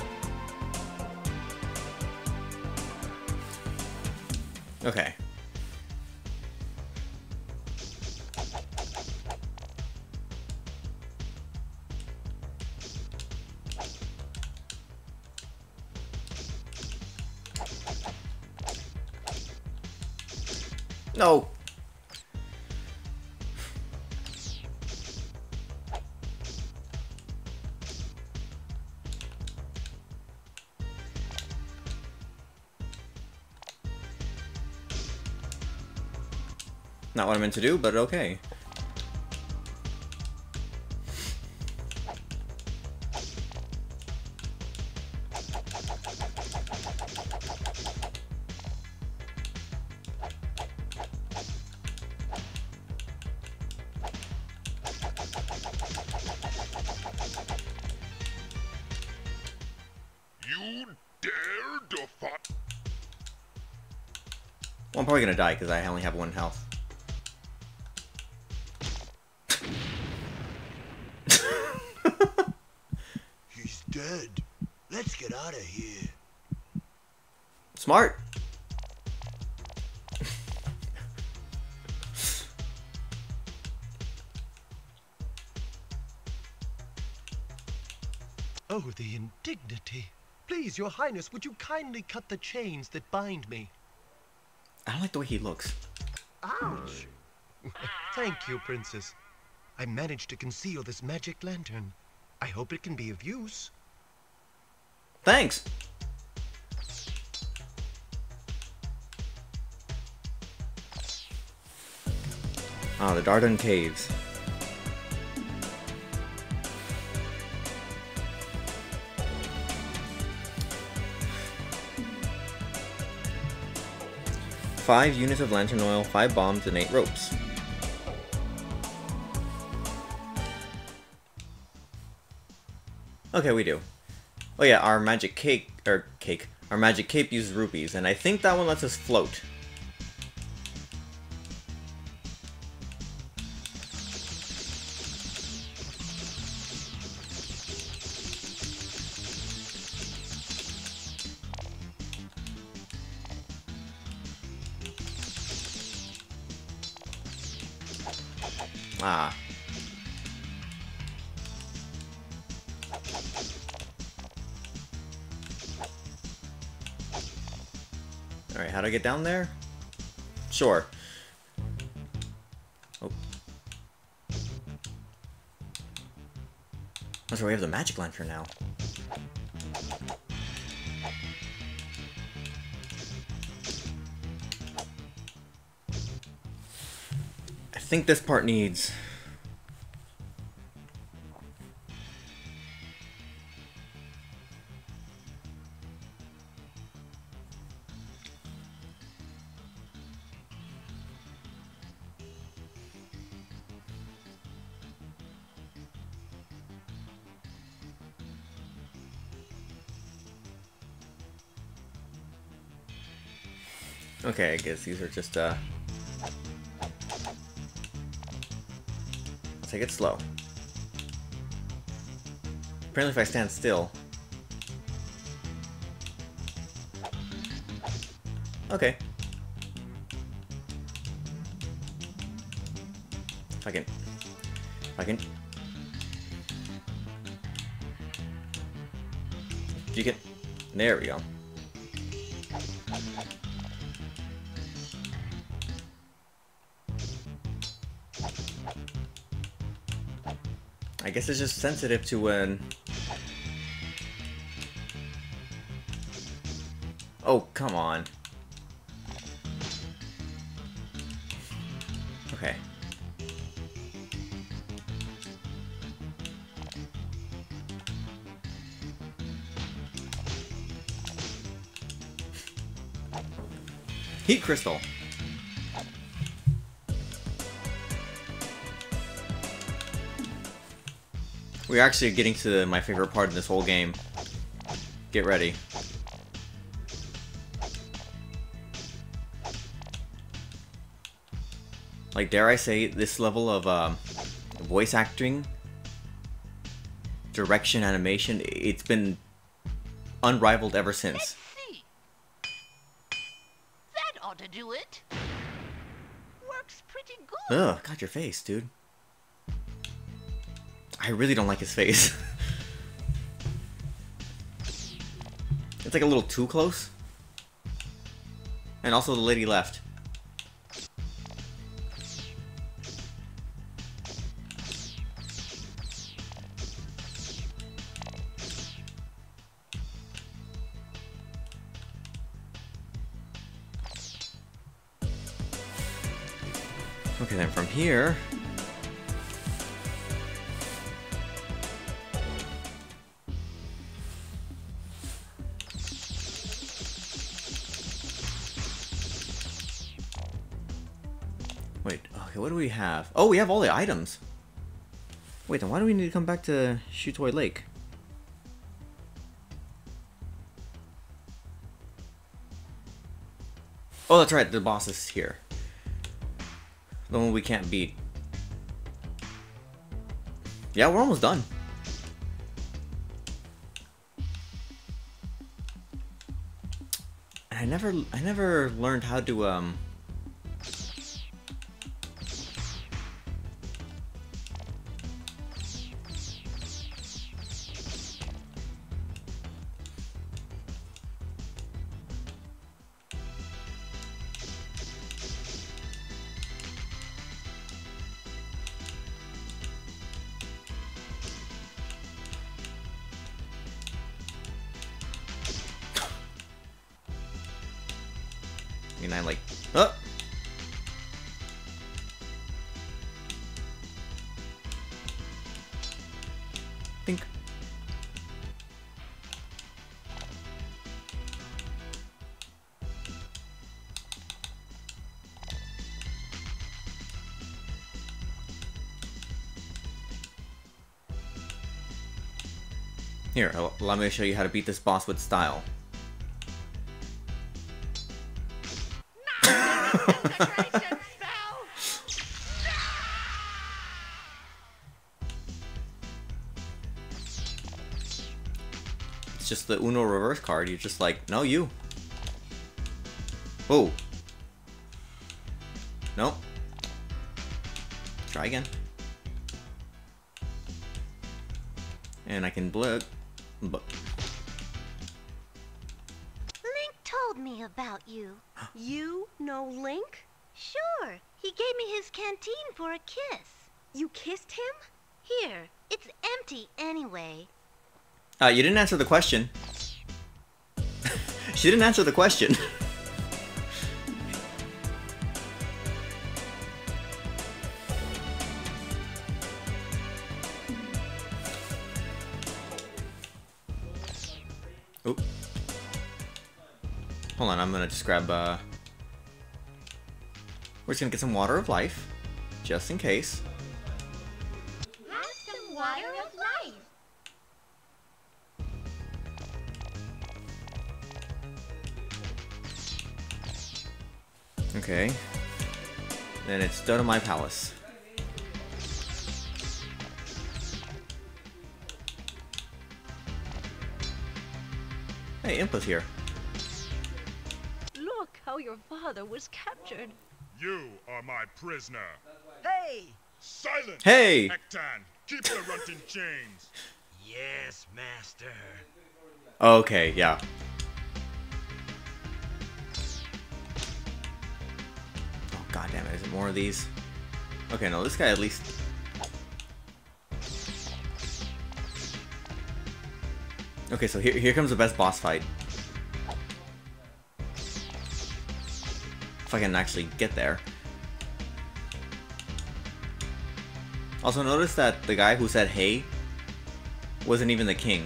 Okay. No! Not what I meant to do, but okay. You dare defy? Well, I'm probably gonna die because I only have 1 health. He's dead. Let's get out of here. Smart. Oh, the indignity. Please, your highness, would you kindly cut the chains that bind me? I don't like the way he looks. Ouch! Thank you, princess. I managed to conceal this magic lantern. I hope it can be of use. Thanks! Ah, the Dardan Caves. Five units of lantern oil, 5 bombs, and 8 ropes. Okay, we do. Oh yeah, our magic our magic cape uses rupees, and I think that one lets us float. Ah. Alright, how do I get down there? Sure. Oh. That's where we have the magic lantern now. I think this part needs... Okay, I guess these are just, let's take it slow. Apparently if I stand still... Okay. If I can... You can... There we go. I guess it's just sensitive to when... Oh, come on. Okay. Heat crystal. We're actually getting to my favorite part of this whole game. Get ready. Like, dare I say, this level of voice acting, direction, animation, it's been unrivaled ever since. Let's see. That ought to do it. Works pretty good. Ugh, got your face, dude. I really don't like his face. It's like a little too close. And also the lady left. Okay, then from here... Wait, okay, what do we have? Oh, we have all the items! Wait, then why do we need to come back to Shutoy Lake? Oh, that's right, the boss is here. The one we can't beat. Yeah, we're almost done. I never learned how to I mean, I like... Oh! Think. Here, allow me to show you how to beat this boss with style. It's just the Uno reverse card. You're just like, no, you. Oh. Nope. Try again. And I can blip. Link told me about you. You know Link? Sure, he gave me his canteen for a kiss. You kissed him? Here, it's empty anyway. You didn't answer the question. She didn't answer the question. Oop. Hold on, I'm gonna just grab, we're just gonna get some water of life, just in case. Have some water of life. Okay. Then it's done to my palace. Hey, Impa's here. Look how your father was captured. You are my prisoner. Hey! Silence! Hey! Ektan, keep the runt in chains. Yes, master. Okay, yeah. Oh, god damn it, is it more of these? Okay, no, this guy at least... Okay, so here comes the best boss fight. If I can actually get there. Also, notice that the guy who said hey wasn't even the king.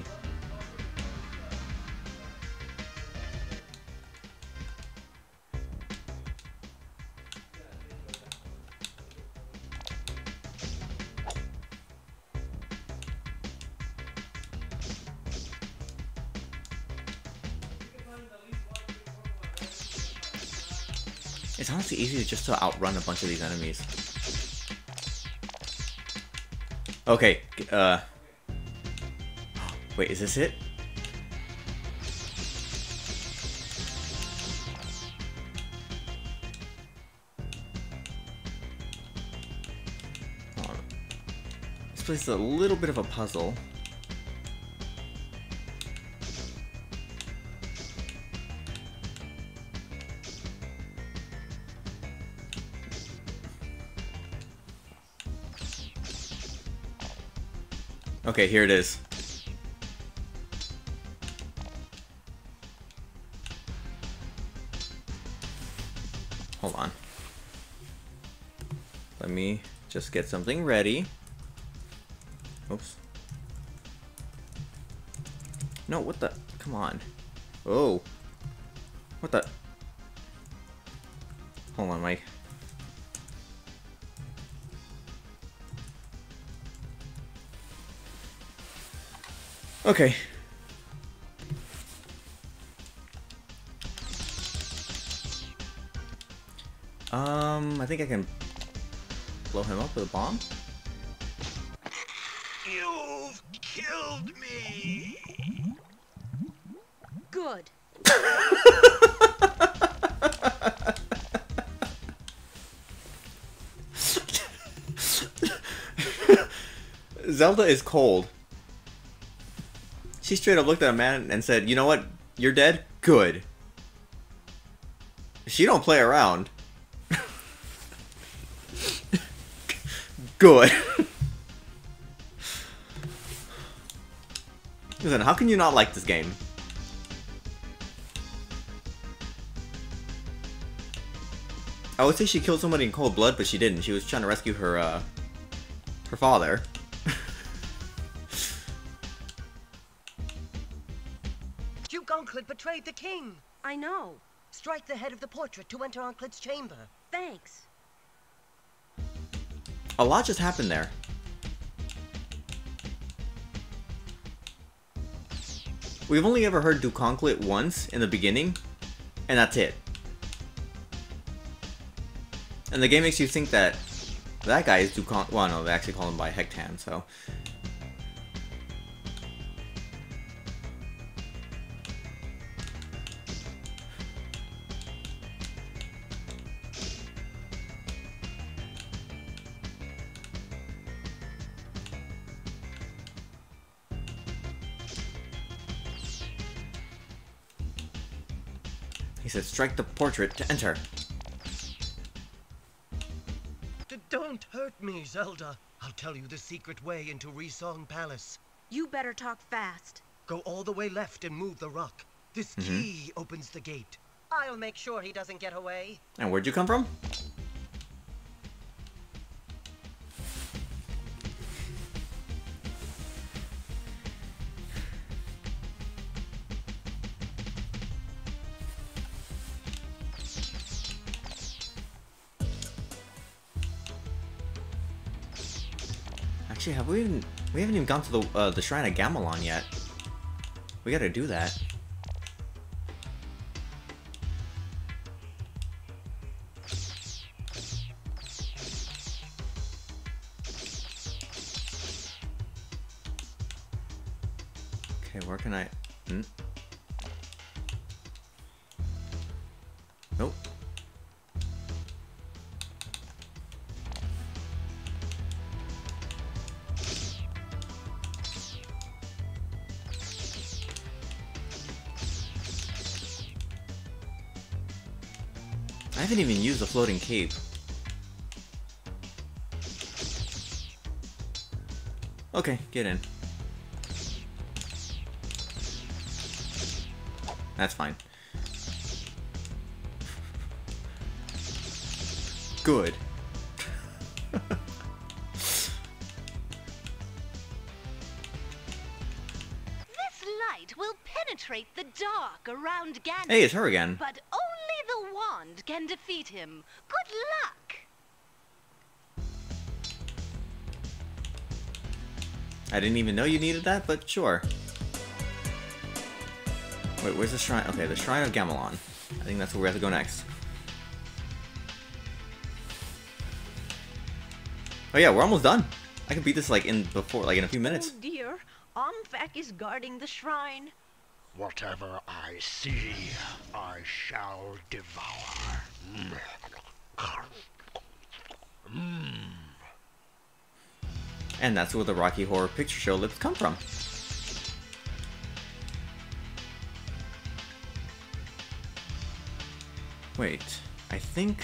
It's honestly easy just to outrun a bunch of these enemies. Okay, wait, is this it? Hold on. This place is a little bit of a puzzle. Okay, here it is. Hold on. Let me just get something ready. Oops. No, what the? Come on. Oh. What the? Hold on, Mike. Okay. I think I can blow him up with a bomb. You've killed me. Good. Zelda is cold. She straight up looked at a man and said, "You know what? You're dead? Good." She don't play around. Good. Listen, how can you not like this game? I would say she killed somebody in cold blood, but she didn't. She was trying to rescue her father. Duke Onclid betrayed the king. I know. Strike the head of the portrait to enter Onclid's chamber. Thanks. A lot just happened there. We've only ever heard Duke Onclid once in the beginning, and that's it. And the game makes you think that that guy is Duke Onclid. Well, no, they actually call him by Hectan, so. He said, strike the portrait to enter. Don't hurt me, Zelda. I'll tell you the secret way into Resong Palace. You better talk fast. Go all the way left and move the rock. This key opens the gate. I'll make sure he doesn't get away. And where'd you come from? Actually, we haven't even gone to the shrine of Gamelon yet. We gotta do that. Okay, where can I? Nope. I haven't even used the floating cape. Okay, get in. That's fine. Good. This light will penetrate the dark around Ganon. Hey, it's her again. But only the wand can defeat him. Good luck. I didn't even know you needed that, but sure. Wait, where's the shrine? Okay, the Shrine of Gamelon. I think that's where we have to go next. Oh yeah, we're almost done. I can beat this like in a few minutes. Oh dear, Omfak is guarding the shrine. Whatever I see, I shall devour. And that's where the Rocky Horror Picture Show lips come from. Wait, I think...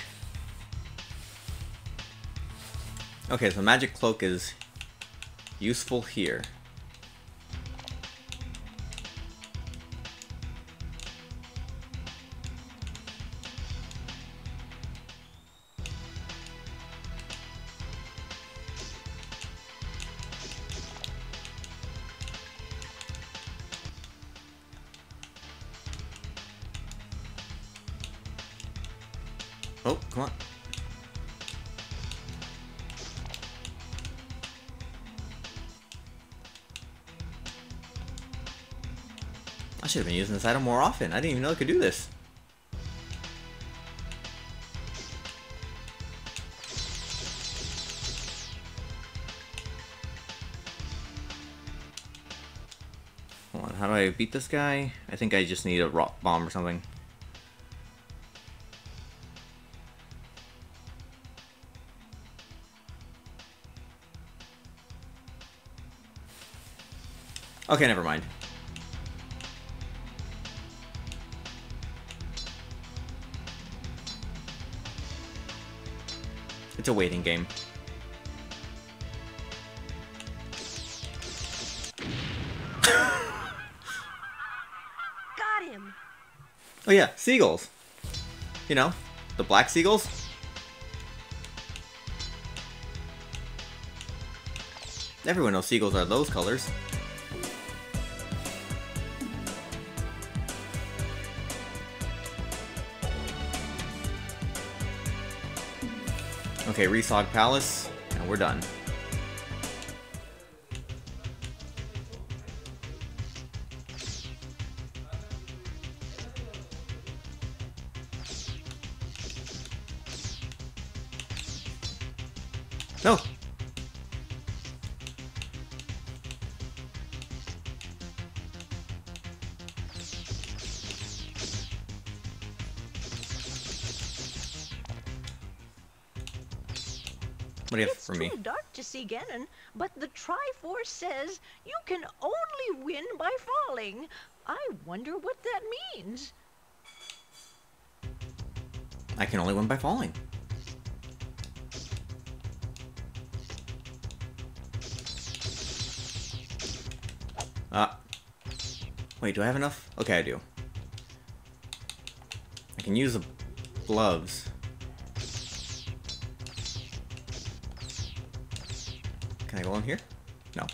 Okay, so Magic Cloak is useful here. Oh, come on. I should have been using this item more often. I didn't even know I could do this. Hold on, how do I beat this guy? I think I just need a rock bomb or something. Okay, never mind. It's a waiting game. Got him. Oh yeah, seagulls. You know, the black seagulls. Everyone knows seagulls are those colors. Okay, Resog Palace, and we're done. No! What do you have for me? It's too dark to see Ganon, but the Triforce says you can only win by falling. I wonder what that means. I can only win by falling. Wait, do I have enough? Okay, I do. I can use the gloves. Can I go in here? No.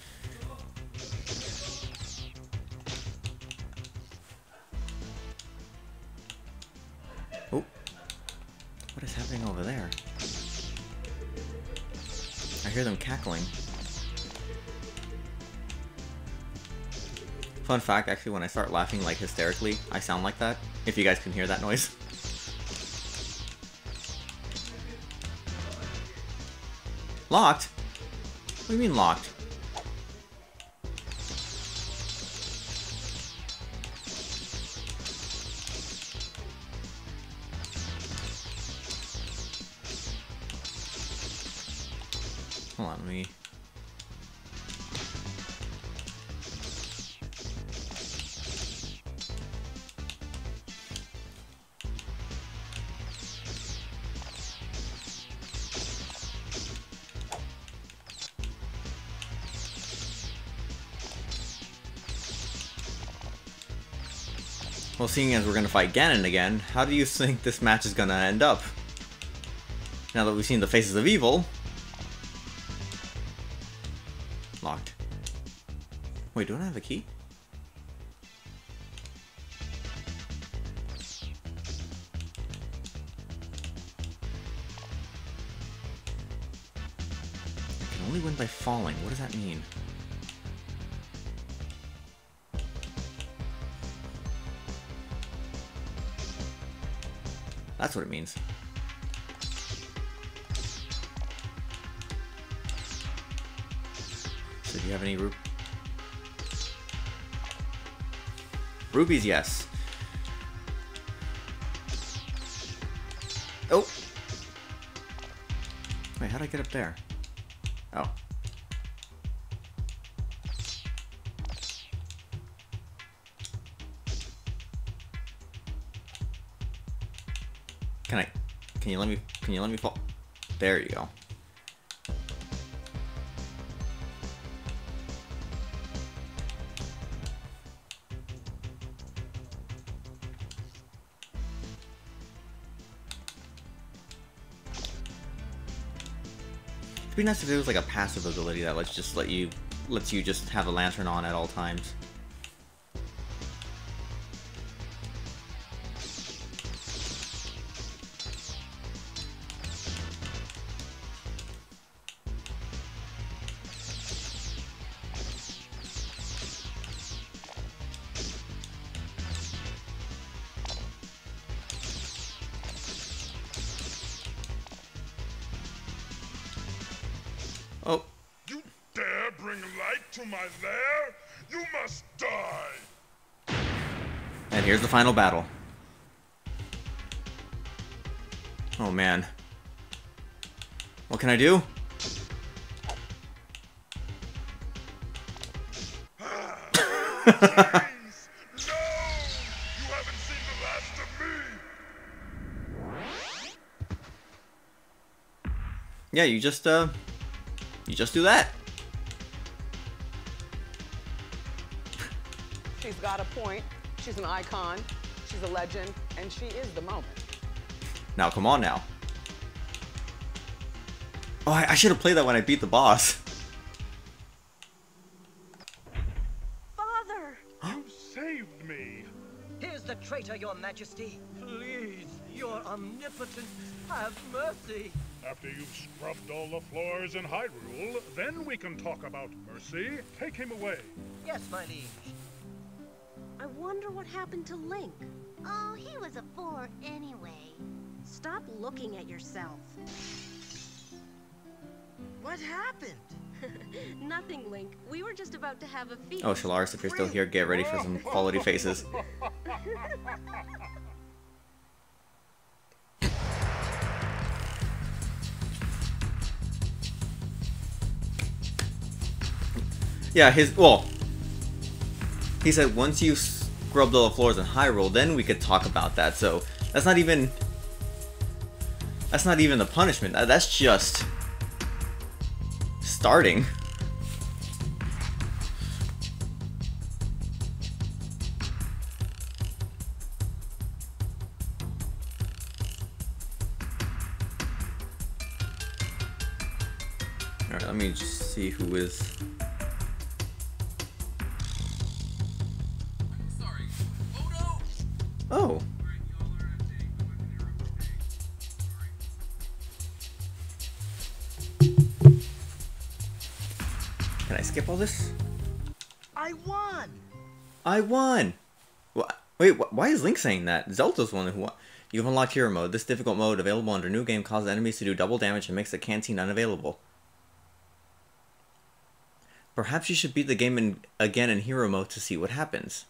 Oh. What is happening over there? I hear them cackling. Fun fact, actually, when I start laughing, like, hysterically, I sound like that. If you guys can hear that noise. Locked? What do you mean locked? Hold on, let me... Well, seeing as we're gonna fight Ganon again, how do you think this match is gonna end up? Now that we've seen the faces of evil... Locked. Wait, don't I have a key? I can only win by falling. What does that mean? That's what it means. So do you have any rubies? Yes. Oh! Wait, how'd I get up there? Oh. Can you let me fall? There you go. It'd be nice if there was like a passive ability that lets you just have a lantern on at all times. Oh. You dare bring light to my lair? You must die! And here's the final battle. Oh man. What can I do? Please! No! You haven't seen the last of me! Yeah, you just do that. She's got a point. She's an icon. She's a legend. And she is the moment. Now, come on now. Oh, I should have played that when I beat the boss. Father! You saved me! Here's the traitor, your majesty. Please, your omnipotent, have mercy. After you've scrubbed all the floors in Hyrule, then we can talk about mercy. Take him away. Yes, my liege. I wonder what happened to Link. Oh, he was a bore anyway. Stop looking at yourself. What happened? Nothing, Link. We were just about to have a feast. Oh, Shalaris, if you're still here, get ready for some quality faces. Yeah, he said once you scrubbed all the floors in Hyrule, then we could talk about that. So that's not even the punishment. That's just starting. All right, let me just see who is. Oh. Can I skip all this? I won! I won! Wait, why is Link saying that? Zelda's the one who won. You've unlocked Hero Mode. This difficult mode, available under new game, causes enemies to do double damage and makes the canteen unavailable. Perhaps you should beat the game again in Hero Mode to see what happens.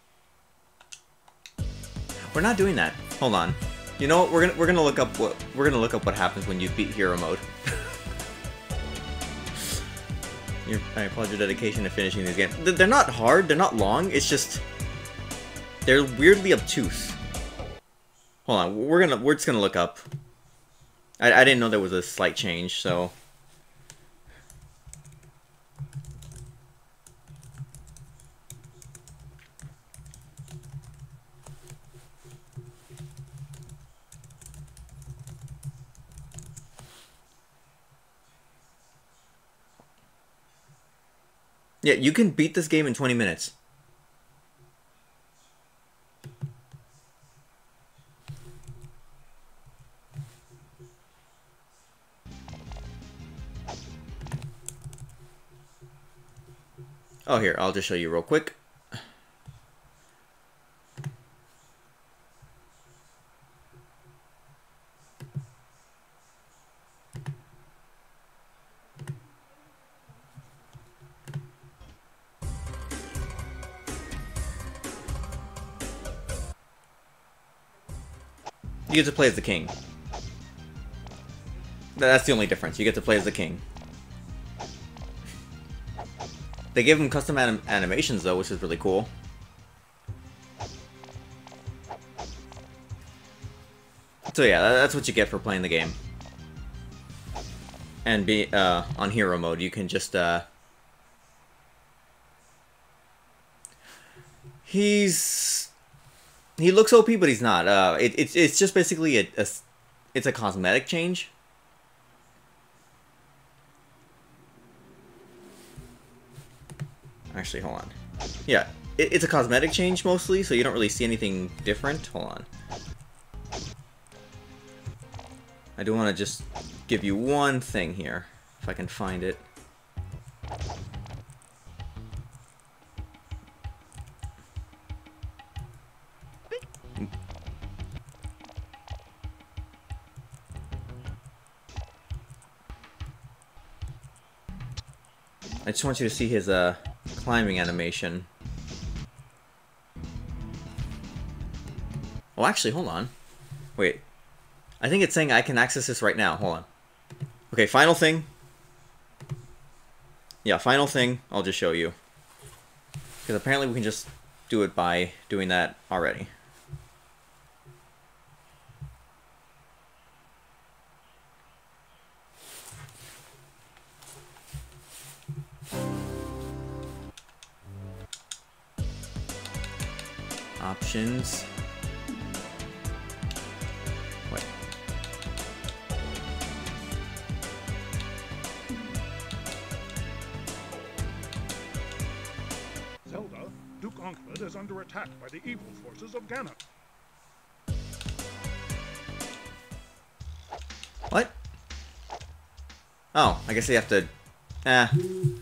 We're not doing that. Hold on. You know what? We're gonna look up what happens when you beat Hero Mode. I applaud your dedication to finishing these games. They're not hard. They're not long. It's just they're weirdly obtuse. Hold on. We're just gonna look up. I didn't know there was a slight change. So. Yeah, you can beat this game in 20 minutes. Oh, here, I'll just show you real quick. You get to play as the king. That's the only difference. You get to play as the king. They gave him custom animations though, which is really cool. So yeah, that's what you get for playing the game. And on Hero Mode, you can just he looks OP, but he's not. It's just basically it's a cosmetic change. Actually, hold on. Yeah, it's a cosmetic change mostly, so you don't really see anything different. Hold on. I do want to just give you one thing here, if I can find it. I just want you to see his climbing animation. Oh, actually, hold on. Wait. I think it's saying I can access this right now. Hold on. Okay, final thing. Yeah, final thing. I'll just show you. Because apparently we can just do it by doing that already. Options. Wait. Zelda, Duke Anklet is under attack by the evil forces of Ganon. What? Oh, I guess they have to...